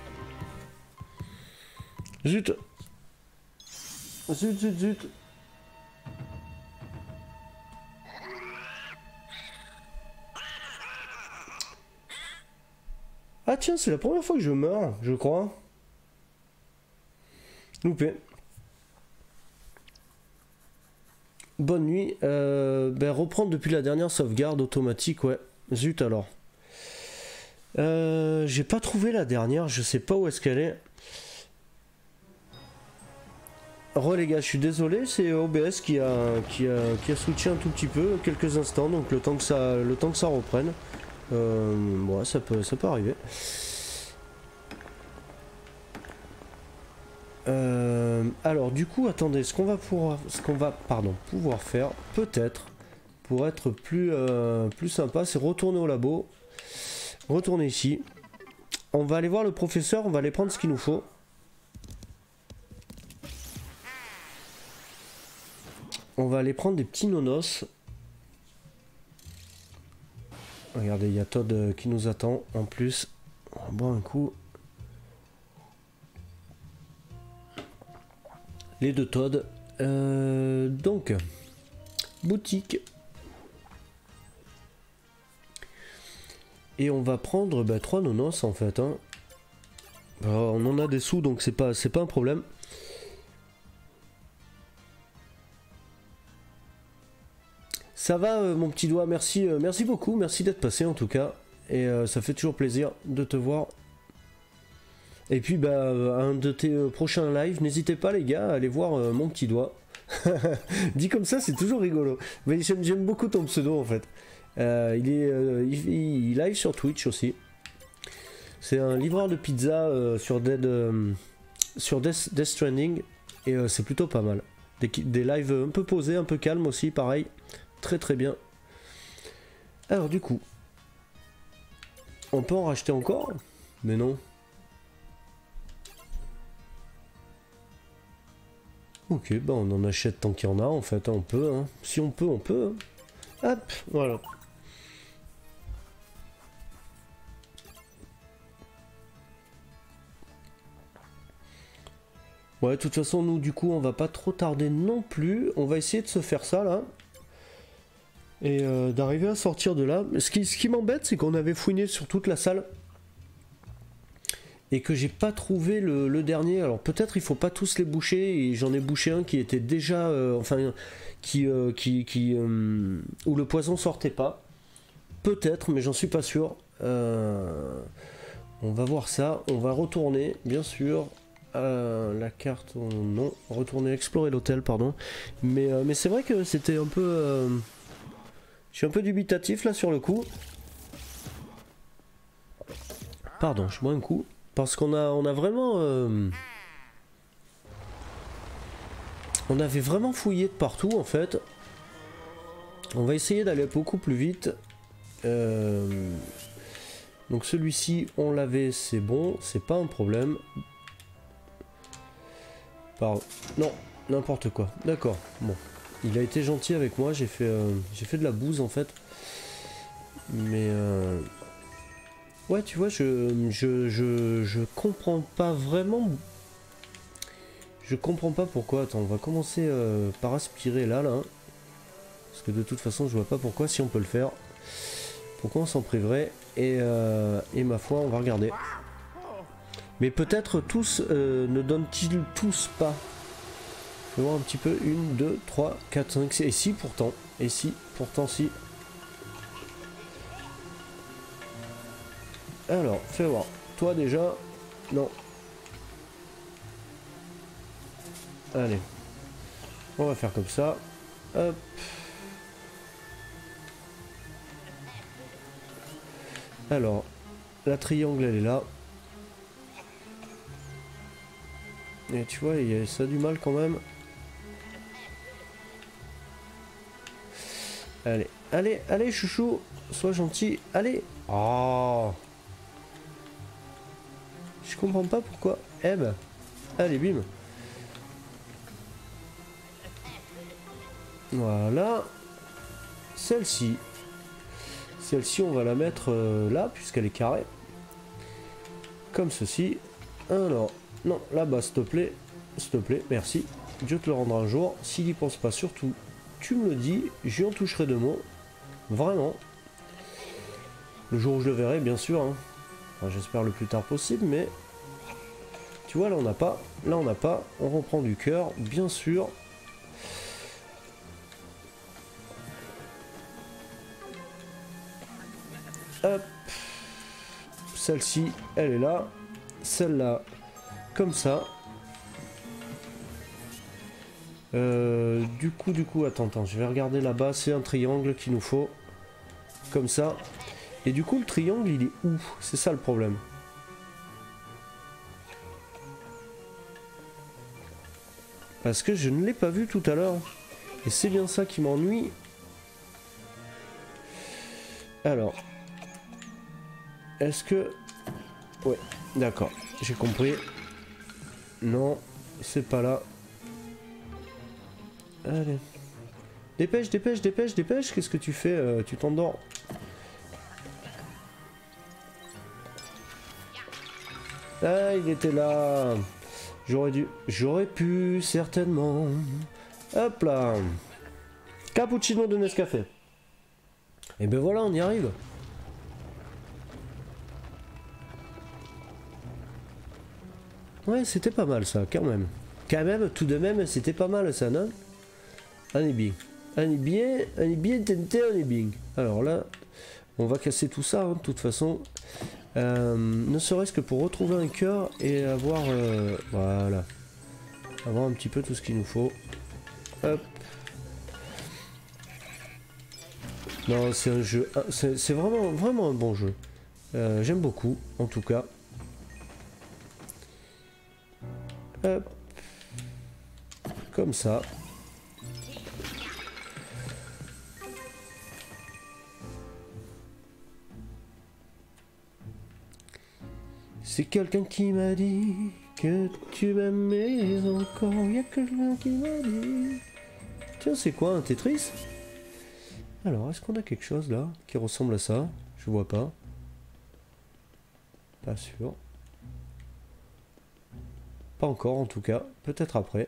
Zut. Zut, zut, zut. Ah tiens, c'est la première fois que je meurs, je crois. Loupé. Bonne nuit. Ben, reprendre depuis la dernière sauvegarde automatique, ouais. Zut alors. J'ai pas trouvé la dernière, je sais pas où est-ce qu'elle est. Les gars, je suis désolé, c'est OBS qui a switché un tout petit peu, quelques instants, donc le temps que ça reprenne. Bon, ça peut arriver. Alors du coup, attendez, ce qu'on va pouvoir faire, peut-être, pour être plus sympa, c'est retourner au labo, retourner ici. On va aller voir le professeur, on va aller prendre ce qu'il nous faut. On va aller prendre des petits nonos. Regardez, il y a Todd qui nous attend en plus. On va boire un coup. Les deux Todd. Donc, boutique. Et on va prendre 3 nonos en fait. Hein. On en a des sous donc c'est pas un problème. Ça va mon petit doigt, merci beaucoup, merci d'être passé en tout cas. Et ça fait toujours plaisir de te voir. Et puis un de tes prochains lives, n'hésitez pas les gars à aller voir mon petit doigt. Dit comme ça c'est toujours rigolo. Mais j'aime beaucoup ton pseudo en fait. Il live sur Twitch aussi. C'est un livreur de pizza sur Death Stranding. Et c'est plutôt pas mal. Des lives un peu posés, un peu calmes aussi, pareil. Très très bien. Alors du coup, on peut en racheter encore? Mais non. Ok, bah on en achète tant qu'il y en a en fait, hein, on peut. Hein. Si on peut, on peut. Hein. Hop, voilà. Ouais, de toute façon, nous du coup, on va pas trop tarder non plus. On va essayer de se faire ça là. Et d'arriver à sortir de là. Ce qui m'embête, c'est qu'on avait fouiné sur toute la salle et que j'ai pas trouvé le dernier. Alors peut-être il faut pas tous les boucher, et j'en ai bouché un qui était déjà où le poison sortait pas. Peut-être, mais j'en suis pas sûr. On va voir ça. On va retourner, bien sûr. La carte, non. Retourner explorer l'hôtel, pardon. Mais c'est vrai que c'était un peu. Je suis un peu dubitatif là sur le coup. Pardon, je bois un coup. Parce qu'on a vraiment... on avait vraiment fouillé de partout en fait. On va essayer d'aller beaucoup plus vite. Donc celui-ci, on l'avait, c'est bon. C'est pas un problème. Pardon. Non, n'importe quoi. D'accord, bon. Il a été gentil avec moi, j'ai fait de la bouse en fait. Mais ouais, tu vois, je comprends pas vraiment. Je comprends pas pourquoi. Attends, on va commencer par aspirer là. Parce que de toute façon, je vois pas pourquoi, si on peut le faire. Pourquoi on s'en priverait. Et ma foi, on va regarder. Mais peut-être tous ne donnent-ils tous pas. Je vais voir un petit peu. 1, 2, 3, 4, 5, 6. Et si pourtant. Et si, pourtant si. Alors, fais voir. Toi déjà, non. Allez. On va faire comme ça. Hop. Alors, la triangle elle est là. Et tu vois, ça a du mal quand même. Allez, allez, allez, chouchou. Sois gentil. Allez. Oh. Je comprends pas pourquoi. Eh ben. Allez, bim. Voilà. Celle-ci. Celle-ci, on va la mettre là, puisqu'elle est carrée. Comme ceci. Alors, non, là-bas, s'il te plaît, merci. Dieu te le rendra un jour. S'il y pense pas, surtout, tu me le dis, j'y en toucherai deux mots. Vraiment. Le jour où je le verrai, bien sûr. Hein. Enfin, j'espère le plus tard possible, mais... Tu vois, là, on n'a pas. Là, on n'a pas. On reprend du cœur, bien sûr. Hop. Celle-ci, elle est là. Celle-là, comme ça. Du coup, attends, je vais regarder là-bas. C'est un triangle qu'il nous faut. Comme ça. Et du coup, le triangle, il est où? C'est ça le problème. Parce que je ne l'ai pas vu tout à l'heure. Et c'est bien ça qui m'ennuie. Alors. Est-ce que... Ouais, d'accord. J'ai compris. Non, c'est pas là. Allez. Dépêche, dépêche, dépêche, dépêche. Qu'est-ce que tu fais? Tu t'endors. Ah, il était là. J'aurais pu, certainement. Hop là. Cappuccino de Nescafé. Et ben voilà, on y arrive. Ouais, c'était pas mal ça, quand même. Quand même, tout de même, c'était pas mal ça, non? On est bien. On est bien tenté, on est bien. Alors là, on va casser tout ça, hein, de toute façon. Ne serait-ce que pour retrouver un cœur et avoir... voilà. Avoir un petit peu tout ce qu'il nous faut. Hop. Non, c'est un jeu... C'est vraiment, vraiment un bon jeu. J'aime beaucoup, en tout cas. Hop. Comme ça. C'est quelqu'un qui m'a dit que tu m'aimais encore. Il y a quelqu'un qui m'a dit... Tiens, c'est quoi un Tetris? Alors, est-ce qu'on a quelque chose là qui ressemble à ça? Je vois pas. Pas sûr. Pas encore en tout cas. Peut-être après.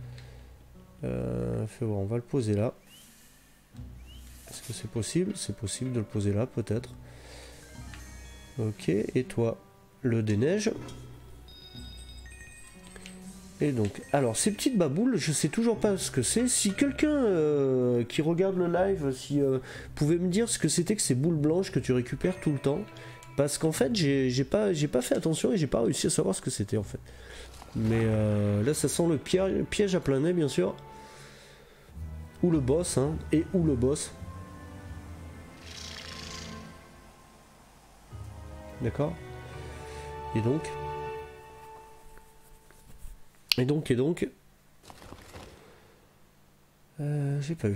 Fais voir, on va le poser là. Est-ce que c'est possible? C'est possible de le poser là, peut-être. Ok, et toi, le déneige. Et donc, alors ces petites baboules, je sais toujours pas ce que c'est. Si quelqu'un qui regarde le live, si pouvait me dire ce que c'était que ces boules blanches que tu récupères tout le temps, parce qu'en fait j'ai pas fait attention et j'ai pas réussi à savoir ce que c'était en fait. Mais là ça sent le piège à plein nez bien sûr. Ou le boss, hein, et ou le boss. D'accord. Et donc. J'ai pas vu.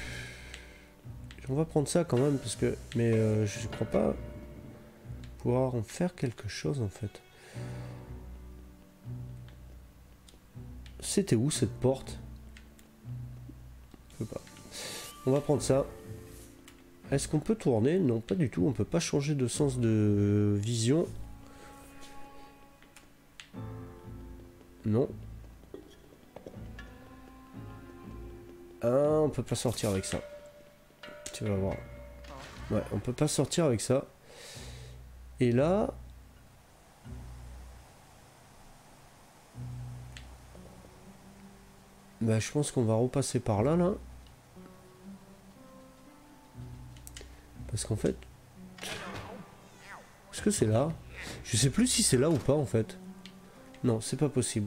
On va prendre ça quand même parce que... Mais je crois pas pouvoir en faire quelque chose en fait. C'était où cette porte? Je peux pas. On va prendre ça. Est-ce qu'on peut tourner? Non, pas du tout. On peut pas changer de sens de vision. Non. Ah, on peut pas sortir avec ça. Tu vas voir. Ouais, on peut pas sortir avec ça. Et là... Bah, je pense qu'on va repasser par là, là. parce qu'en fait... Est-ce que c'est là? Je sais plus si c'est là ou pas en fait. Non, c'est pas possible.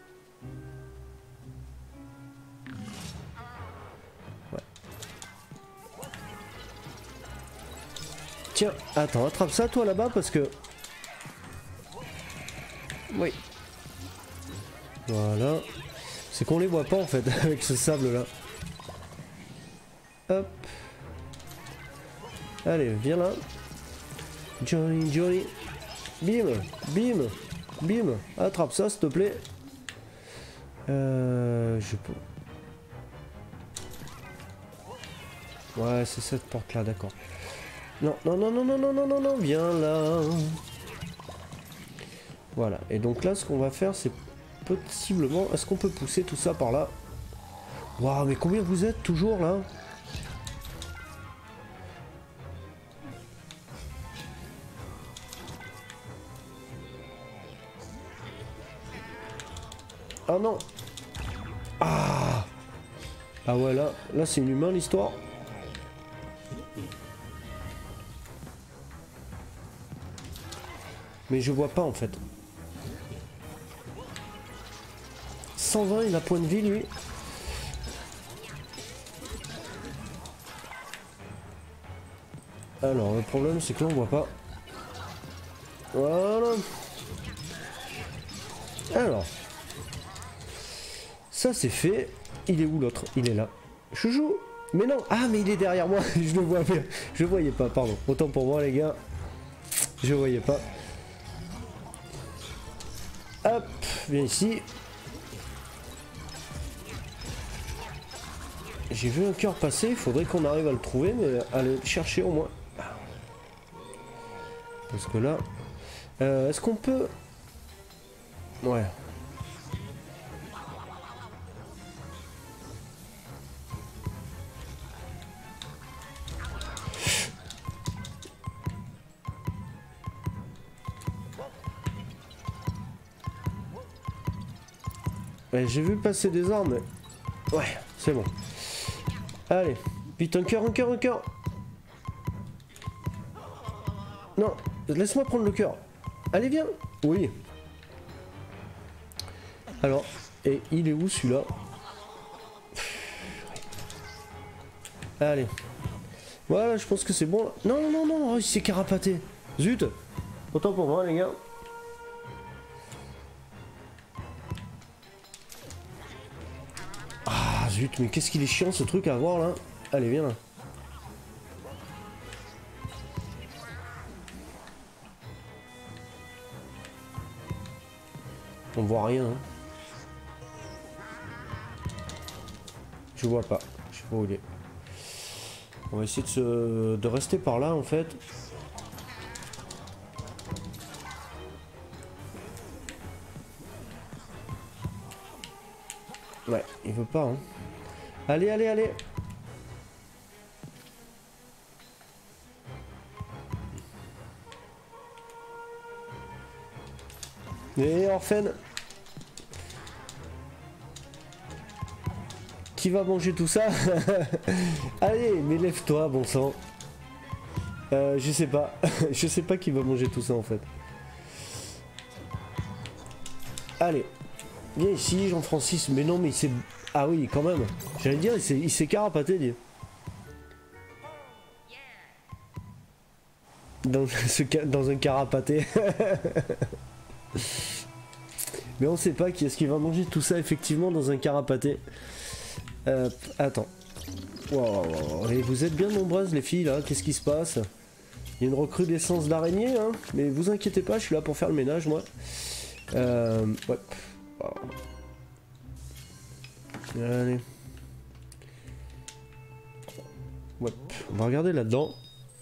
Ouais. Tiens, attends, attrape ça toi là-bas parce que... Oui. Voilà. C'est qu'on les voit pas en fait avec ce sable là. Hop. Allez, viens là. Johnny, Johnny. Bim, bim, bim. Attrape ça, s'il te plaît. Je peux... Ouais, c'est cette porte là, d'accord. Non, non, non, non, non, non, non, non, non, viens là. Voilà, et donc là, ce qu'on va faire, c'est possiblement... Est-ce qu'on peut pousser tout ça par là? Waouh, mais combien vous êtes toujours là? Ah non. Ah. Ah ouais, là c'est une humain l'histoire. Mais je vois pas en fait. 120, il a point de vie lui. Alors le problème c'est que là on voit pas. Voilà. Alors. Ça c'est fait. Il est où l'autre? Il est là. Chouchou. Mais non. Ah mais il est derrière moi. Je le vois bien. Je voyais pas, pardon. Autant pour moi les gars. Je voyais pas. Hop. Viens ici. J'ai vu un cœur passer. Il faudrait qu'on arrive à le trouver. Mais à le chercher au moins. Parce que là... est-ce qu'on peut... Ouais. Ouais, j'ai vu passer des armes. Ouais, c'est bon. Allez, vite, un cœur, un cœur, un cœur. Non, laisse-moi prendre le cœur. Allez, viens. Oui. Alors, et il est où celui-là? Allez. Voilà, je pense que c'est bon. Non, non, non, non, il s'est carapaté. Zut. Autant pour moi, les gars. Ah, zut, mais qu'est-ce qu'il est chiant ce truc à avoir là. Allez, viens là. On voit rien. Hein. Je vois pas. Je sais pas où il est. On va essayer de rester par là en fait. Ouais, il veut pas. Hein. Allez, allez, allez. Et Orphen. Qui va manger tout ça? Allez, mais lève-toi, bon sang. Je sais pas. Je sais pas qui va manger tout ça en fait. Allez. Viens ici, Jean-Francis. Mais non, mais il s'est... Ah oui, quand même. J'allais dire, il s'est carapaté, dis. Dans un carapaté. Mais on sait pas qui est-ce qui va manger tout ça effectivement dans un carapaté. Attends. Wow. Et vous êtes bien nombreuses les filles là, qu'est-ce qui se passe? Il y a une recrudescence d'araignées, hein. Mais vous inquiétez pas, je suis là pour faire le ménage moi. Ouais. Wow. Allez. Ouais. On va regarder là-dedans.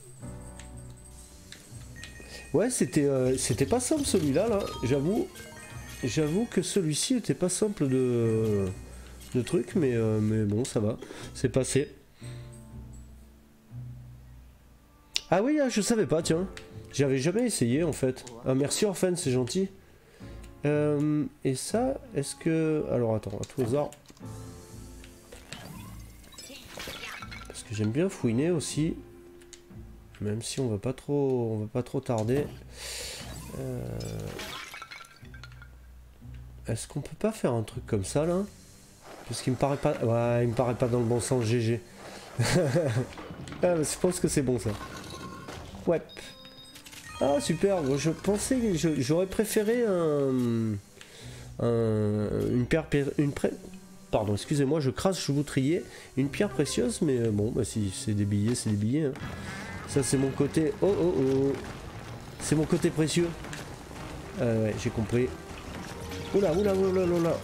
Ouais, c'était pas simple celui-là, là. J'avoue que celui-ci était pas simple de truc, mais bon, ça va. C'est passé. Ah oui, je savais pas, tiens. J'avais jamais essayé, en fait. Ah, merci Orphan, c'est gentil. Et ça, est-ce que... Alors, attends, à tout hasard. Parce que j'aime bien fouiner aussi. Même si on va pas trop tarder. Est-ce qu'on peut pas faire un truc comme ça là? Parce qu'il me paraît pas... Ouais, il me paraît pas dans le bon sens, GG. Ah, je pense que c'est bon ça. Ouais. Ah super, bon, je pensais que j'aurais préféré pardon, excusez-moi, je crache chevautrier, une pierre précieuse, mais bon, bah si c'est des billets, c'est des billets. Hein. Ça c'est mon côté... Oh oh oh. C'est mon côté précieux. Ouais, j'ai compris. Oula, oula, oula, oula, oula.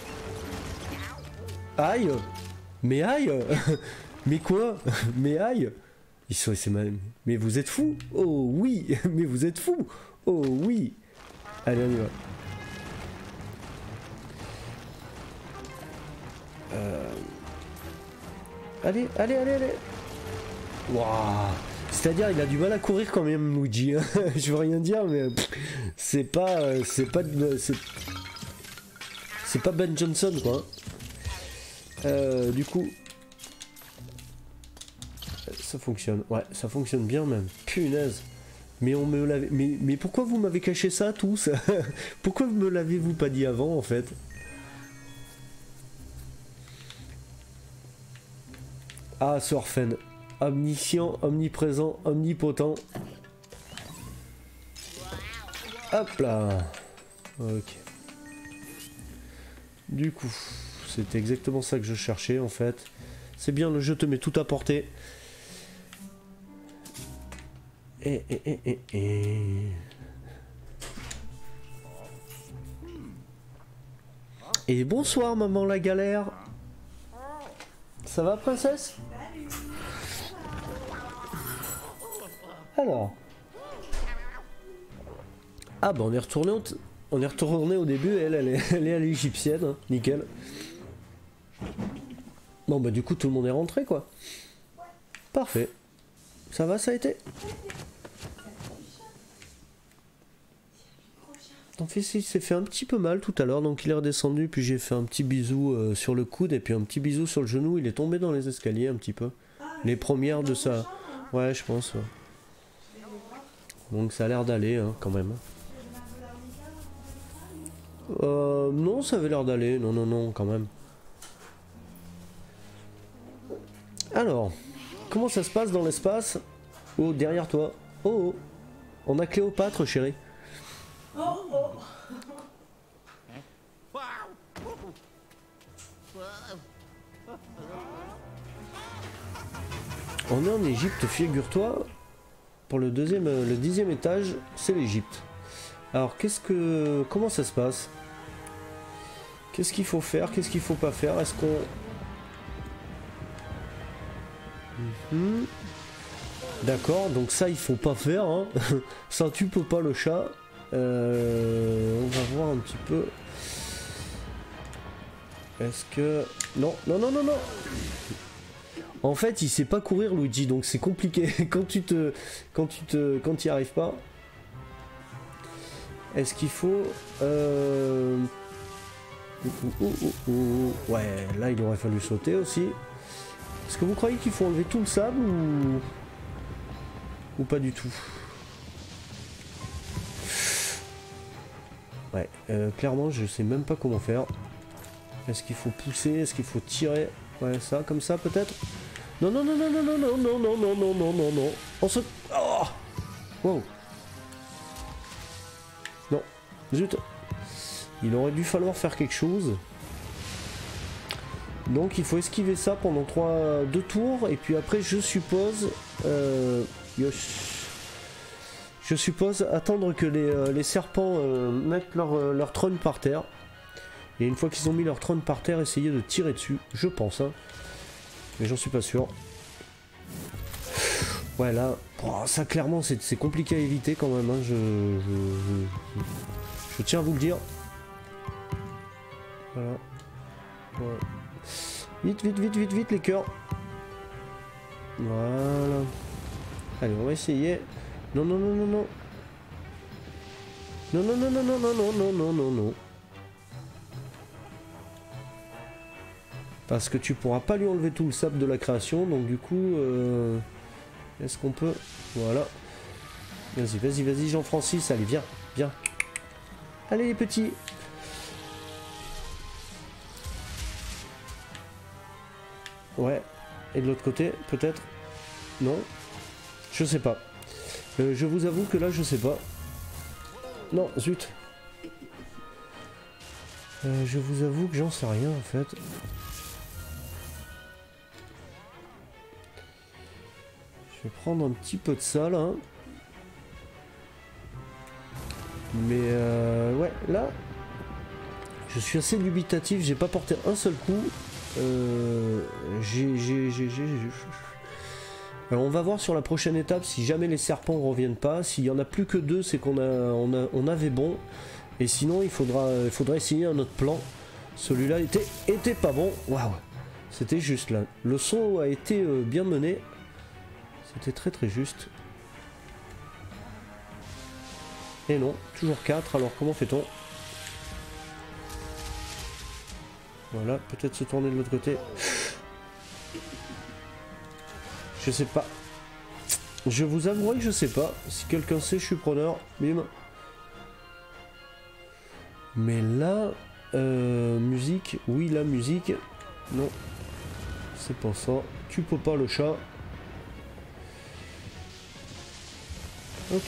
Aïe. Mais aïe. Mais quoi? Mais aïe. Ils sont... Mais vous êtes fous? Oh oui. Mais vous êtes fous? Oh oui. Allez, on y va. Allez, allez, allez, allez. Waouh. C'est-à-dire, il a du mal à courir quand même, Luigi. Hein. Je veux rien dire, mais c'est pas, c'est pas Ben Johnson, quoi. Du coup, ça fonctionne. Ouais, ça fonctionne bien même. Punaise. Mais on me l'avait. Mais pourquoi vous m'avez caché ça tous? Pourquoi me l'avez-vous pas dit avant, en fait? Ah, Sorfen. Omniscient, omniprésent, omnipotent. Hop là. Ok. Du coup, c'était exactement ça que je cherchais en fait. C'est bien, le jeu te met tout à portée. Et bonsoir maman la galère. Ça va princesse? Alors. Ah bah on est retourné au début, elle est à l'égyptienne, hein, nickel. Bon bah du coup tout le monde est rentré quoi. Parfait. Ça va, ça a été? Ton fils il s'est fait un petit peu mal tout à l'heure, donc il est redescendu, puis j'ai fait un petit bisou sur le coude et puis un petit bisou sur le genou, il est tombé dans les escaliers un petit peu. Les premières de ça. Ouais je pense. Ouais. Donc ça a l'air d'aller hein, quand même. Non, ça avait l'air d'aller. Non, non, non, quand même. Alors, comment ça se passe dans l'espace? Oh, derrière toi. Oh, oh. On a Cléopâtre, chérie. Oh, oh. On est en Égypte, figure-toi. Pour le 10e étage, c'est l'Égypte. Alors, comment ça se passe? Qu'est-ce qu'il faut faire? Qu'est-ce qu'il faut pas faire? Est-ce qu'on... D'accord, donc ça il faut pas faire, hein. Ça tu peux pas le chat. On va voir un petit peu. Est-ce que... Non, non, non, non, non. En fait, il sait pas courir Luigi, donc c'est compliqué quand y arrives pas. Est-ce qu'il faut... Ouais, là il aurait fallu sauter aussi. Est-ce que vous croyez qu'il faut enlever tout le sable ou pas du tout? Ouais, clairement je sais même pas comment faire. Est-ce qu'il faut pousser? Est-ce qu'il faut tirer? Ouais, ça, comme ça peut-être? Non, non, non, non, non, non, non, non, non, non, non, non, non, non. On se... Oh wow. Non, zut. Il aurait dû falloir faire quelque chose. Donc il faut esquiver ça pendant 2 tours. Et puis après je suppose... Je suppose attendre que les serpents mettent leur trône par terre. Et une fois qu'ils ont mis leur trône par terre, essayer de tirer dessus. Je pense. Hein. Mais j'en suis pas sûr. Ouais là... Oh, ça clairement c'est compliqué à éviter quand même. Hein. Je tiens à vous le dire. Voilà. Voilà. Vite, vite, vite, vite, vite les cœurs. Voilà. Allez, on va essayer. Non, non, non, non, non. Non, non, non, non, non, non, non, non, non, non, non. Parce que tu pourras pas lui enlever tout le sable de la création, donc du coup... Est-ce qu'on peut... Voilà. Vas-y, vas-y, vas-y, Jean-Francis, allez, viens, viens. Allez, les petits. Ouais. Et de l'autre côté, peut-être? Non? Je sais pas. Je vous avoue que là, je sais pas. Non, zut. Je vous avoue que j'en sais rien, en fait. Je vais prendre un petit peu de ça, là. Mais ouais, là, je suis assez dubitatif. J'ai pas porté un seul coup. Alors on va voir sur la prochaine étape si jamais les serpents reviennent pas. S'il y en a plus que deux, c'est qu'on on avait bon. Et sinon, il faudra essayer un autre plan. Celui-là était pas bon. Waouh, c'était juste là. Le saut a été bien mené. C'était très très juste. Et non, toujours 4, alors comment fait-on? Voilà, peut-être se tourner de l'autre côté. Je sais pas. Je vous avouerai que je sais pas. Si quelqu'un sait, je suis preneur. Bim. Mais là... musique. Oui, la musique. Non. C'est pas ça. Tu peux pas le chat. Ok.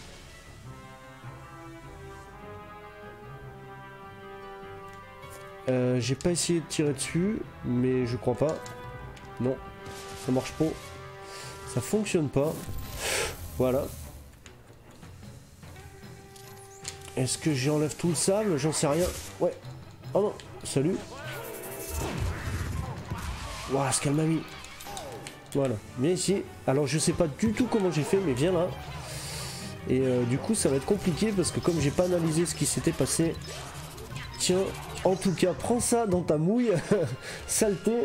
J'ai pas essayé de tirer dessus, mais je crois pas. Non, ça marche pas. Ça fonctionne pas. Voilà. Est-ce que j'enlève tout le sable? J'en sais rien. Ouais. Oh non, salut. Voilà ce qu'elle m'a mis. Voilà, viens ici. Alors je sais pas du tout comment j'ai fait, mais viens là. Et du coup ça va être compliqué parce que comme j'ai pas analysé ce qui s'était passé. Tiens, en tout cas, prends ça dans ta mouille. Saleté.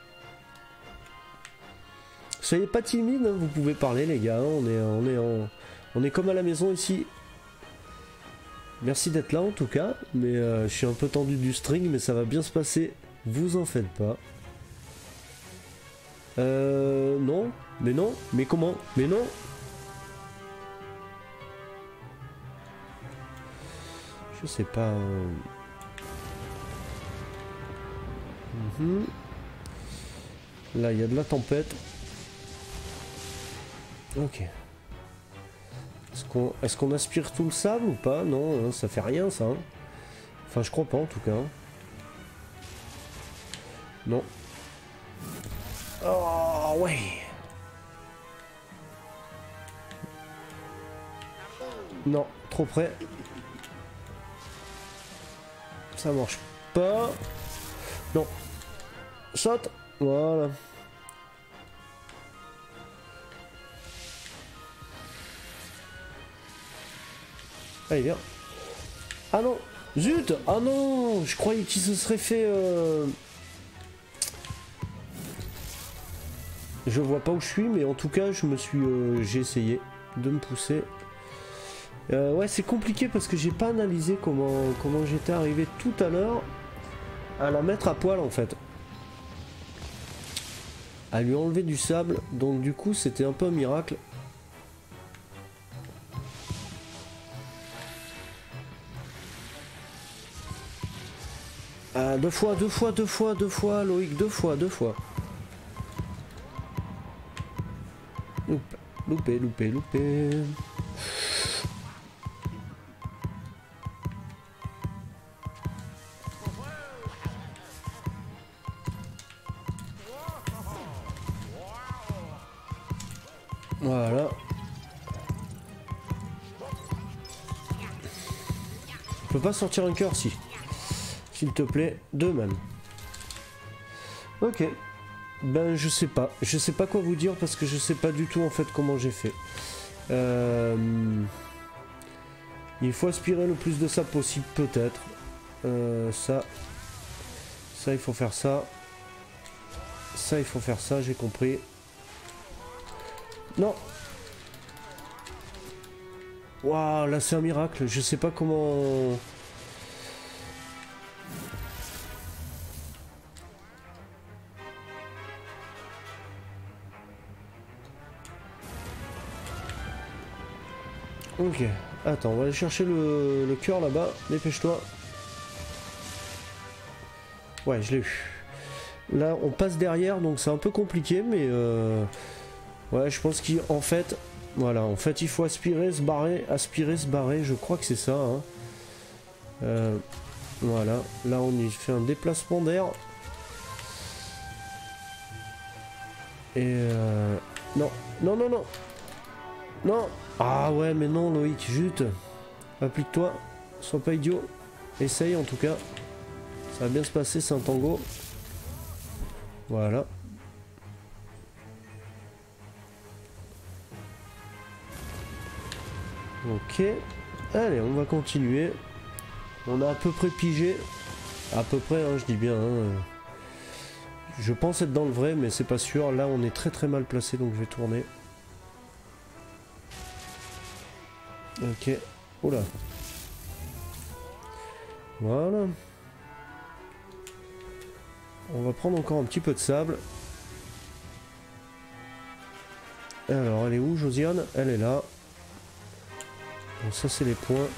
Soyez pas timide, hein, vous pouvez parler les gars. On est comme à la maison ici. Merci d'être là en tout cas. Mais je suis un peu tendu du string, mais ça va bien se passer. Vous en faites pas. Non. Mais non. Mais comment? Mais non. Je sais pas. Là, il y a de la tempête. Ok. Est-ce qu'on aspire tout le sable ou pas? Non, hein, ça fait rien ça. Hein. Enfin, je crois pas en tout cas. Non. Oh, ouais. Non, trop près. Ça marche pas. Non. Saute. Voilà. Allez, viens. Ah non. Zut. Ah non. Je croyais qu'il se serait fait... Je vois pas où je suis, mais en tout cas, j'ai essayé de me pousser. Ouais, c'est compliqué parce que j'ai pas analysé comment j'étais arrivé tout à l'heure à la mettre à poil en fait. À lui enlever du sable, donc du coup c'était un peu un miracle. Deux fois, Loïc, deux fois. Loupé. Voilà. Je peux pas sortir un cœur si. S'il te plaît, deux même. Ok. Ben je sais pas quoi vous dire parce que je sais pas du tout en fait comment j'ai fait. Il faut aspirer le plus de sable possible peut-être. Ça il faut faire ça. Ça il faut faire ça, j'ai compris. Non. Waouh, là c'est un miracle, je sais pas comment... Ok, attends, on va aller chercher le cœur là-bas, dépêche-toi. Ouais, je l'ai eu. Là, on passe derrière, donc c'est un peu compliqué, mais ouais, je pense qu'en fait, voilà, en fait, il faut aspirer, se barrer, je crois que c'est ça. Hein. Voilà, là, on y fait un déplacement d'air. Et non, non, non, non, non. Ah ouais, mais non, Loïc, jute. Applique-toi, sois pas idiot. Essaye en tout cas. Ça va bien se passer, c'est un tango. Voilà. Ok. Allez, on va continuer. On a à peu près pigé. À peu près, hein, je dis bien. Hein. Je pense être dans le vrai, mais c'est pas sûr. Là, on est très très mal placé, donc je vais tourner. Ok. Oula. Voilà. On va prendre encore un petit peu de sable. Alors, elle est où, Josiane? Elle est là. Bon, ça, c'est les points.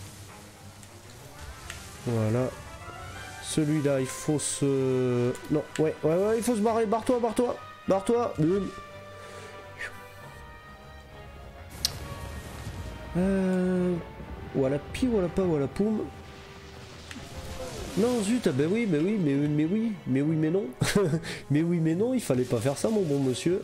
Voilà. Celui-là, il faut se... Non, ouais, il faut se barrer. Barre-toi, barre-toi. Barre-toi. Voilà pi, voilà pas, voilà poum. Non, zut, ah ben oui, mais oui, mais oui, mais oui, mais non. Mais oui, mais non, il fallait pas faire ça, mon bon monsieur.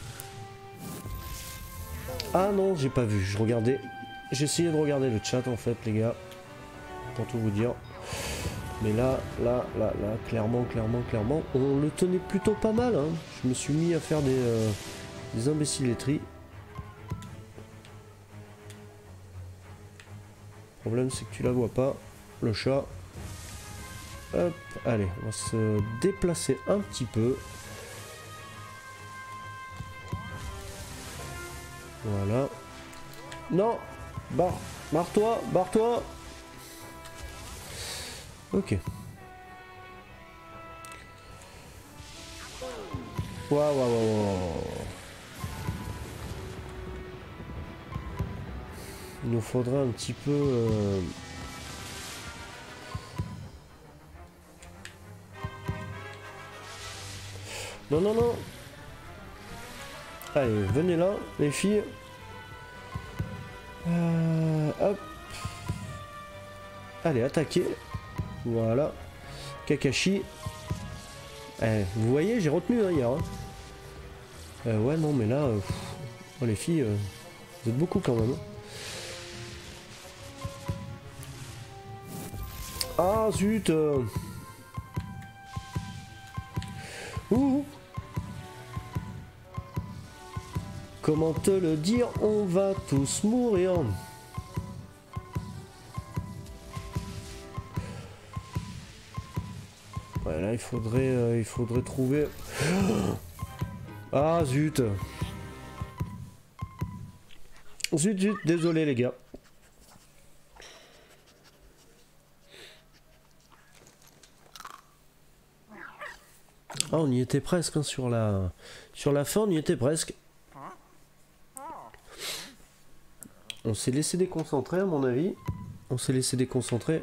Ah non, j'ai pas vu, je regardais. J'essayais de regarder le chat en fait, les gars. Pour tout vous dire. Mais là, clairement, on le tenait plutôt pas mal. Hein. Je me suis mis à faire des imbéciletteries. Le problème, c'est que tu la vois pas, le chat. Hop, allez, on va se déplacer un petit peu. Voilà. Non, barre-toi, barre-toi. Ok. Waouh. Il nous faudrait un petit peu... Non, non, non. Allez, venez là, les filles. Hop. Allez, attaquez. Voilà. Kakashi. Vous voyez, j'ai retenu hein, hier. Hein. Ouais, non, mais là... oh, les filles, vous êtes beaucoup quand même. Hein. Ah, zut Ouh. Comment te le dire, on va tous mourir. Ouais, là il faudrait trouver... Ah zut. Zut, désolé les gars. Ah, on y était presque hein, sur la fin, on y était presque. On s'est laissé déconcentrer à mon avis. On s'est laissé déconcentrer.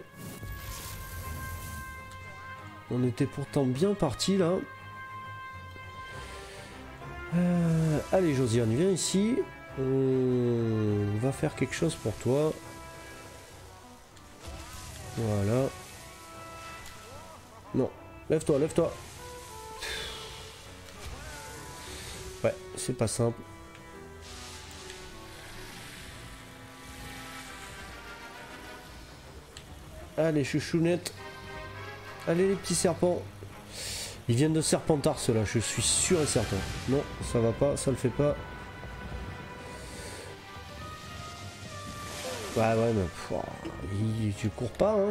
On était pourtant bien parti là. Allez Josiane, viens ici. On va faire quelque chose pour toi. Voilà. Non, lève-toi, lève-toi. Ouais, c'est pas simple. Allez, chouchounette. Allez, les petits serpents. Ils viennent de Serpentard, ceux-là, je suis sûr et certain. Non, ça va pas, ça le fait pas. Ouais, mais... tu cours pas, hein.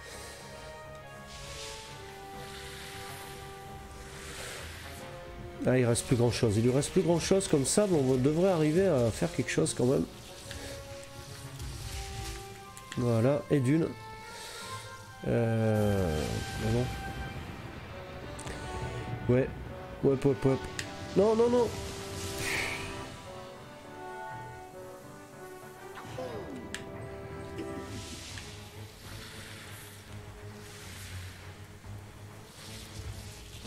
Ah, il reste plus grand chose. Il lui reste plus grand chose comme ça, mais on devrait arriver à faire quelque chose quand même. Voilà, et d'une. Non. Ouais. Non.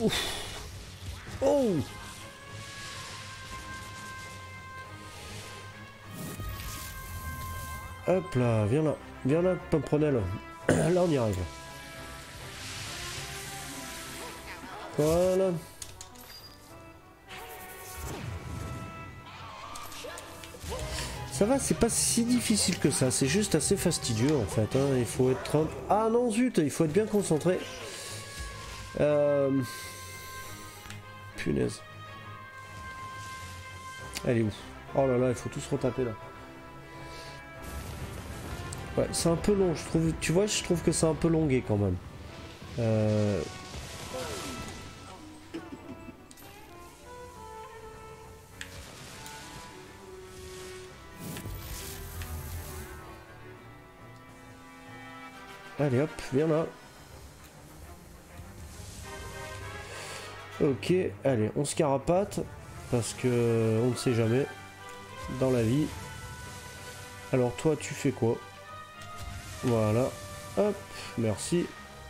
Ouf. Oh. Hop là, viens là, Pimpronel. Là on y arrive. Voilà. Ça va, c'est pas si difficile que ça, c'est juste assez fastidieux en fait. Hein. Il faut être... Ah non zut, il faut être bien concentré. Punaise. Elle est où? Oh là là, il faut tous retaper là. Ouais, c'est un peu long, je trouve. Tu vois, je trouve que c'est un peu longué quand même. Allez hop, viens là. Ok, allez, on se carapate. Parce que on ne sait jamais. Dans la vie. Alors toi, tu fais quoi? Voilà. Hop, merci.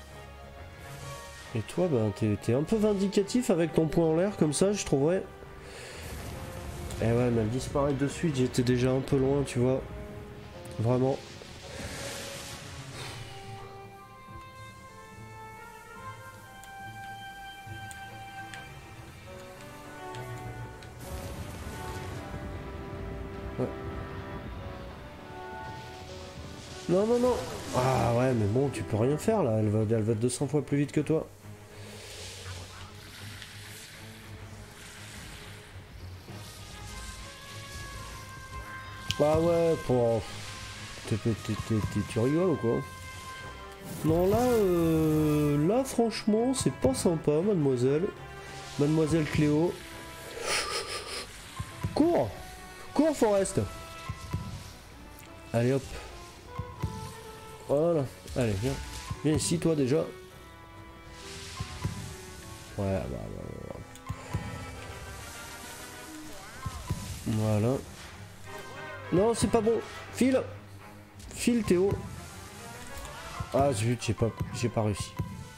Et toi, ben, t'es un peu vindicatif avec ton poing en l'air, comme ça, je trouverais. Eh ouais, mais elle disparaît de suite, j'étais déjà un peu loin, tu vois. Vraiment. Ouais. Non, non, non. Ah ouais, mais bon, tu peux rien faire, là. Elle va 200 fois plus vite que toi. Ah ouais, pour... Tu rigoles ou quoi? Non, là, là, franchement, c'est pas sympa, mademoiselle. Mademoiselle Cléo. Cours! Cours, Forest! Allez, hop. Voilà. Allez, viens. Viens ici, toi, déjà. Ouais, bah. Voilà. Non, c'est pas bon. File! File, Théo. Ah, zut, j'ai pas réussi.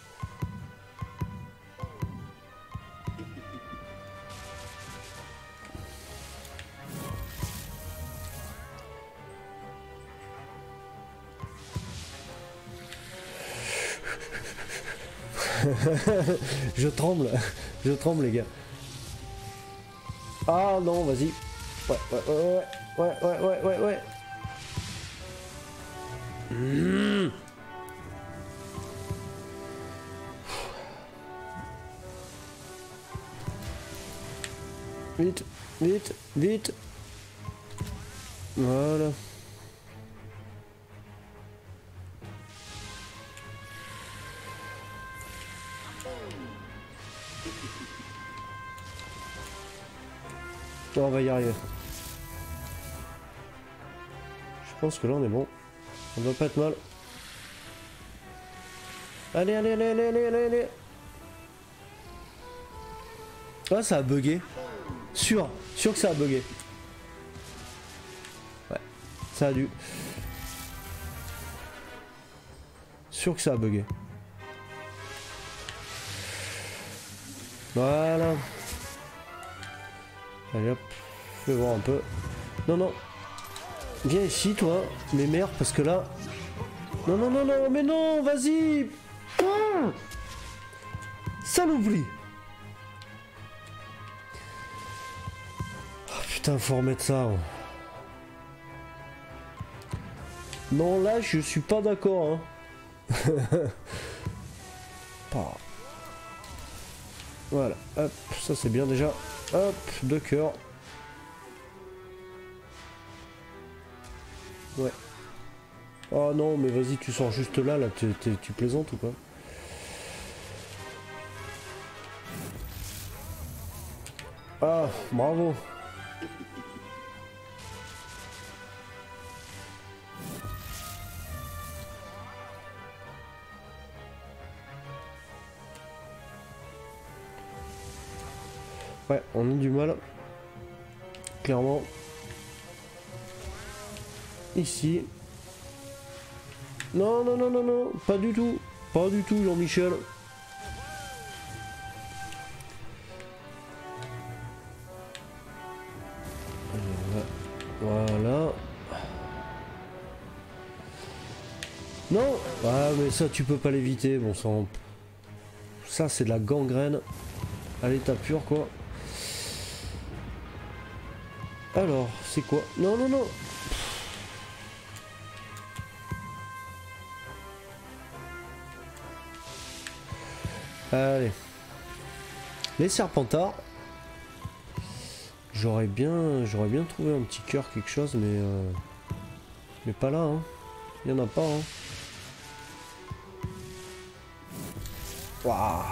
Je tremble, les gars. Ah non, vas-y. Ouais. Mmh. Vite. Voilà. On va y arriver. Je pense que là on est bon. On doit pas être mal. Allez. Ah, ça a bugué. Sûr que ça a bugué. Ouais, ça a dû. Sûr que ça a bugué. Voilà. Allez hop, fais voir un peu. Non. Viens ici toi, mais merde, parce que là... Non, mais non, vas-y. Ça l'oublie. Oh, putain, faut remettre ça. Non, là, je suis pas d'accord. Hein. Voilà, hop, ça c'est bien déjà. Hop, 2 cœurs. Ouais. Oh non, mais vas-y, tu sors juste là, tu plaisantes ou quoi? Ah, bravo. Ouais, on a du mal. Clairement. Ici. Non, pas du tout. Pas du tout, Jean-Michel. Voilà. Non. Ah mais ça tu peux pas l'éviter, bon sang. Ça c'est de la gangrène à l'état pur quoi. Alors, c'est quoi? Non, non, non. Allez. Les serpentards. J'aurais bien trouvé un petit cœur, quelque chose, mais pas là, hein. Il y en a pas, hein. Waouh.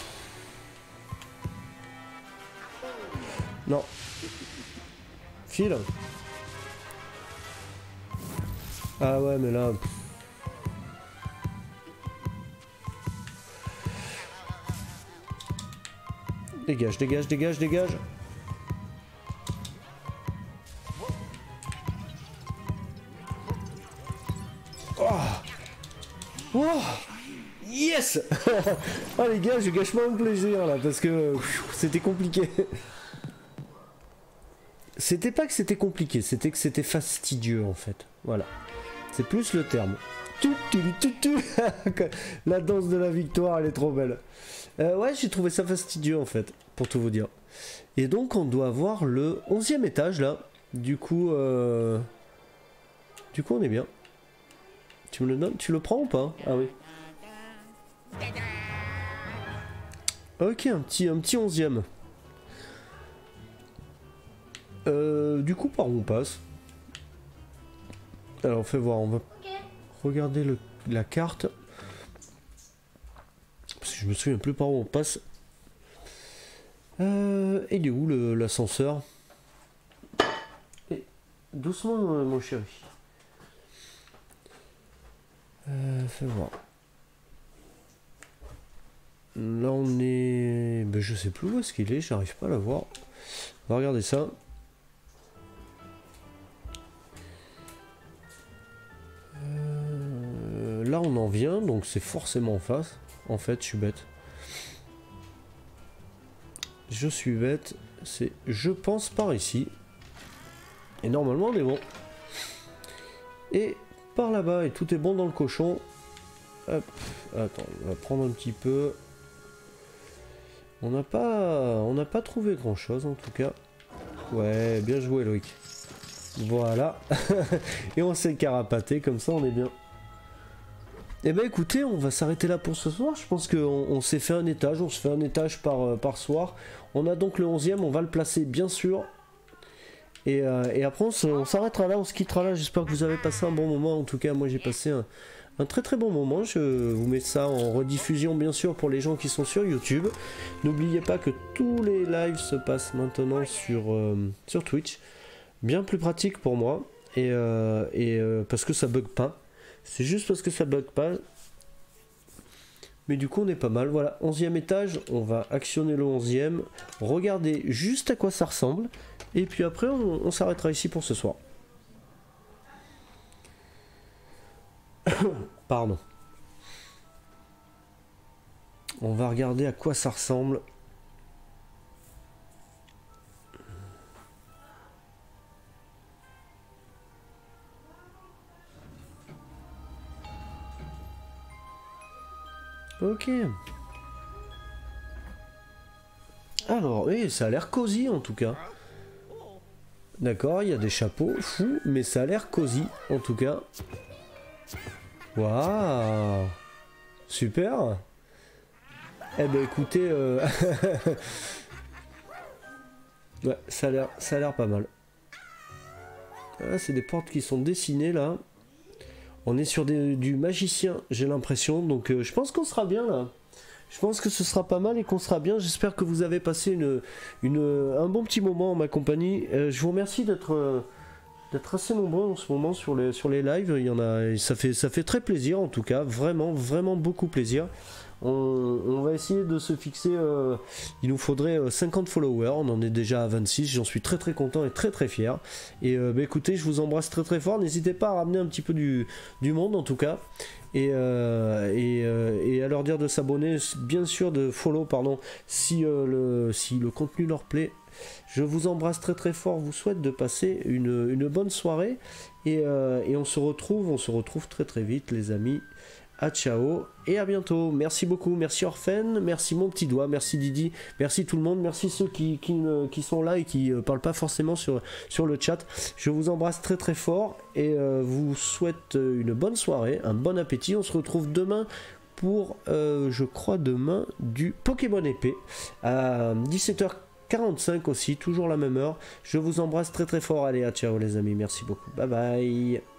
Non. File. Ah ouais, mais là... Dégage, dégage, dégage, dégage. Oh, oh, yes. Oh les gars, je gâche pas mon plaisir là parce que c'était compliqué. C'était pas que c'était compliqué, c'était que c'était fastidieux en fait. Voilà. C'est plus le terme. La danse de la victoire, elle est trop belle. Ouais, j'ai trouvé ça fastidieux en fait, pour tout vous dire. Et donc on doit avoir le 11e étage là. Du coup on est bien. Tu me le donnes? Tu le prends ou pas? Ah oui. Ok, un petit 11e. Du coup par où on passe? Alors fais voir, on va regarder la carte. Parce que je me souviens plus par où on passe. Et il est où l'ascenseur? Doucement mon chéri. Fais voir. Là on est... Ben, je sais plus où est-ce qu'il est, j'arrive pas à la voir. On va regarder ça. Là on en vient, donc c'est forcément en face. En fait, je suis bête. Je suis bête. C'est, je pense, par ici. Et normalement on est bon. Et par là-bas, et tout est bon dans le cochon. Hop, attends, on va prendre un petit peu. On n'a pas trouvé grand chose en tout cas. Ouais, bien joué Loïc. Voilà. Et on s'est carapaté, comme ça on est bien. Eh ben écoutez, on va s'arrêter là pour ce soir. Je pense qu'on s'est fait un étage, on se fait un étage par soir. On a donc le 11e, on va le placer bien sûr. Et après on s'arrêtera là, on se quittera là. J'espère que vous avez passé un bon moment. En tout cas, moi j'ai passé un très très bon moment. Je vous mets ça en rediffusion bien sûr pour les gens qui sont sur YouTube. N'oubliez pas que tous les lives se passent maintenant sur Twitch. Bien plus pratique pour moi. Et parce que ça bug pas. C'est juste parce que ça bug pas. Mais du coup on est pas mal. Voilà, 11e étage. On va actionner le 11e. Regardez juste à quoi ça ressemble. Et puis après on s'arrêtera ici pour ce soir. Pardon. On va regarder à quoi ça ressemble. Ok. Alors, oui, ça a l'air cosy en tout cas. D'accord, il y a des chapeaux, fou, mais ça a l'air cosy en tout cas. Waouh, super. Eh ben écoutez, ouais, ça a l'air pas mal. Ah, c'est des portes qui sont dessinées là. On est sur du magicien, j'ai l'impression, donc je pense qu'on sera bien là. Je pense que ce sera pas mal et qu'on sera bien. J'espère que vous avez passé un bon petit moment en ma compagnie. Je vous remercie d'être assez nombreux en ce moment sur les lives. Il y en a, ça fait très plaisir en tout cas, vraiment beaucoup plaisir. On va essayer de se fixer, il nous faudrait 50 followers, on en est déjà à 26, j'en suis très content et très fier. Et bah écoutez, je vous embrasse très fort, n'hésitez pas à ramener un petit peu du monde en tout cas. Et à leur dire de s'abonner, bien sûr de follow, pardon, si le contenu leur plaît. Je vous embrasse très très fort, vous souhaite de passer une bonne soirée. Et on se retrouve très très vite les amis. À ciao et à bientôt. Merci beaucoup, merci Orphen, merci mon petit doigt, merci Didi, merci tout le monde, merci ceux qui sont là et qui parlent pas forcément sur le chat. Je vous embrasse très très fort et vous souhaite une bonne soirée, un bon appétit. On se retrouve demain pour, je crois demain, du Pokémon épée à 17h45 aussi, toujours la même heure. Je vous embrasse très très fort. Allez, à ciao les amis, merci beaucoup. Bye bye.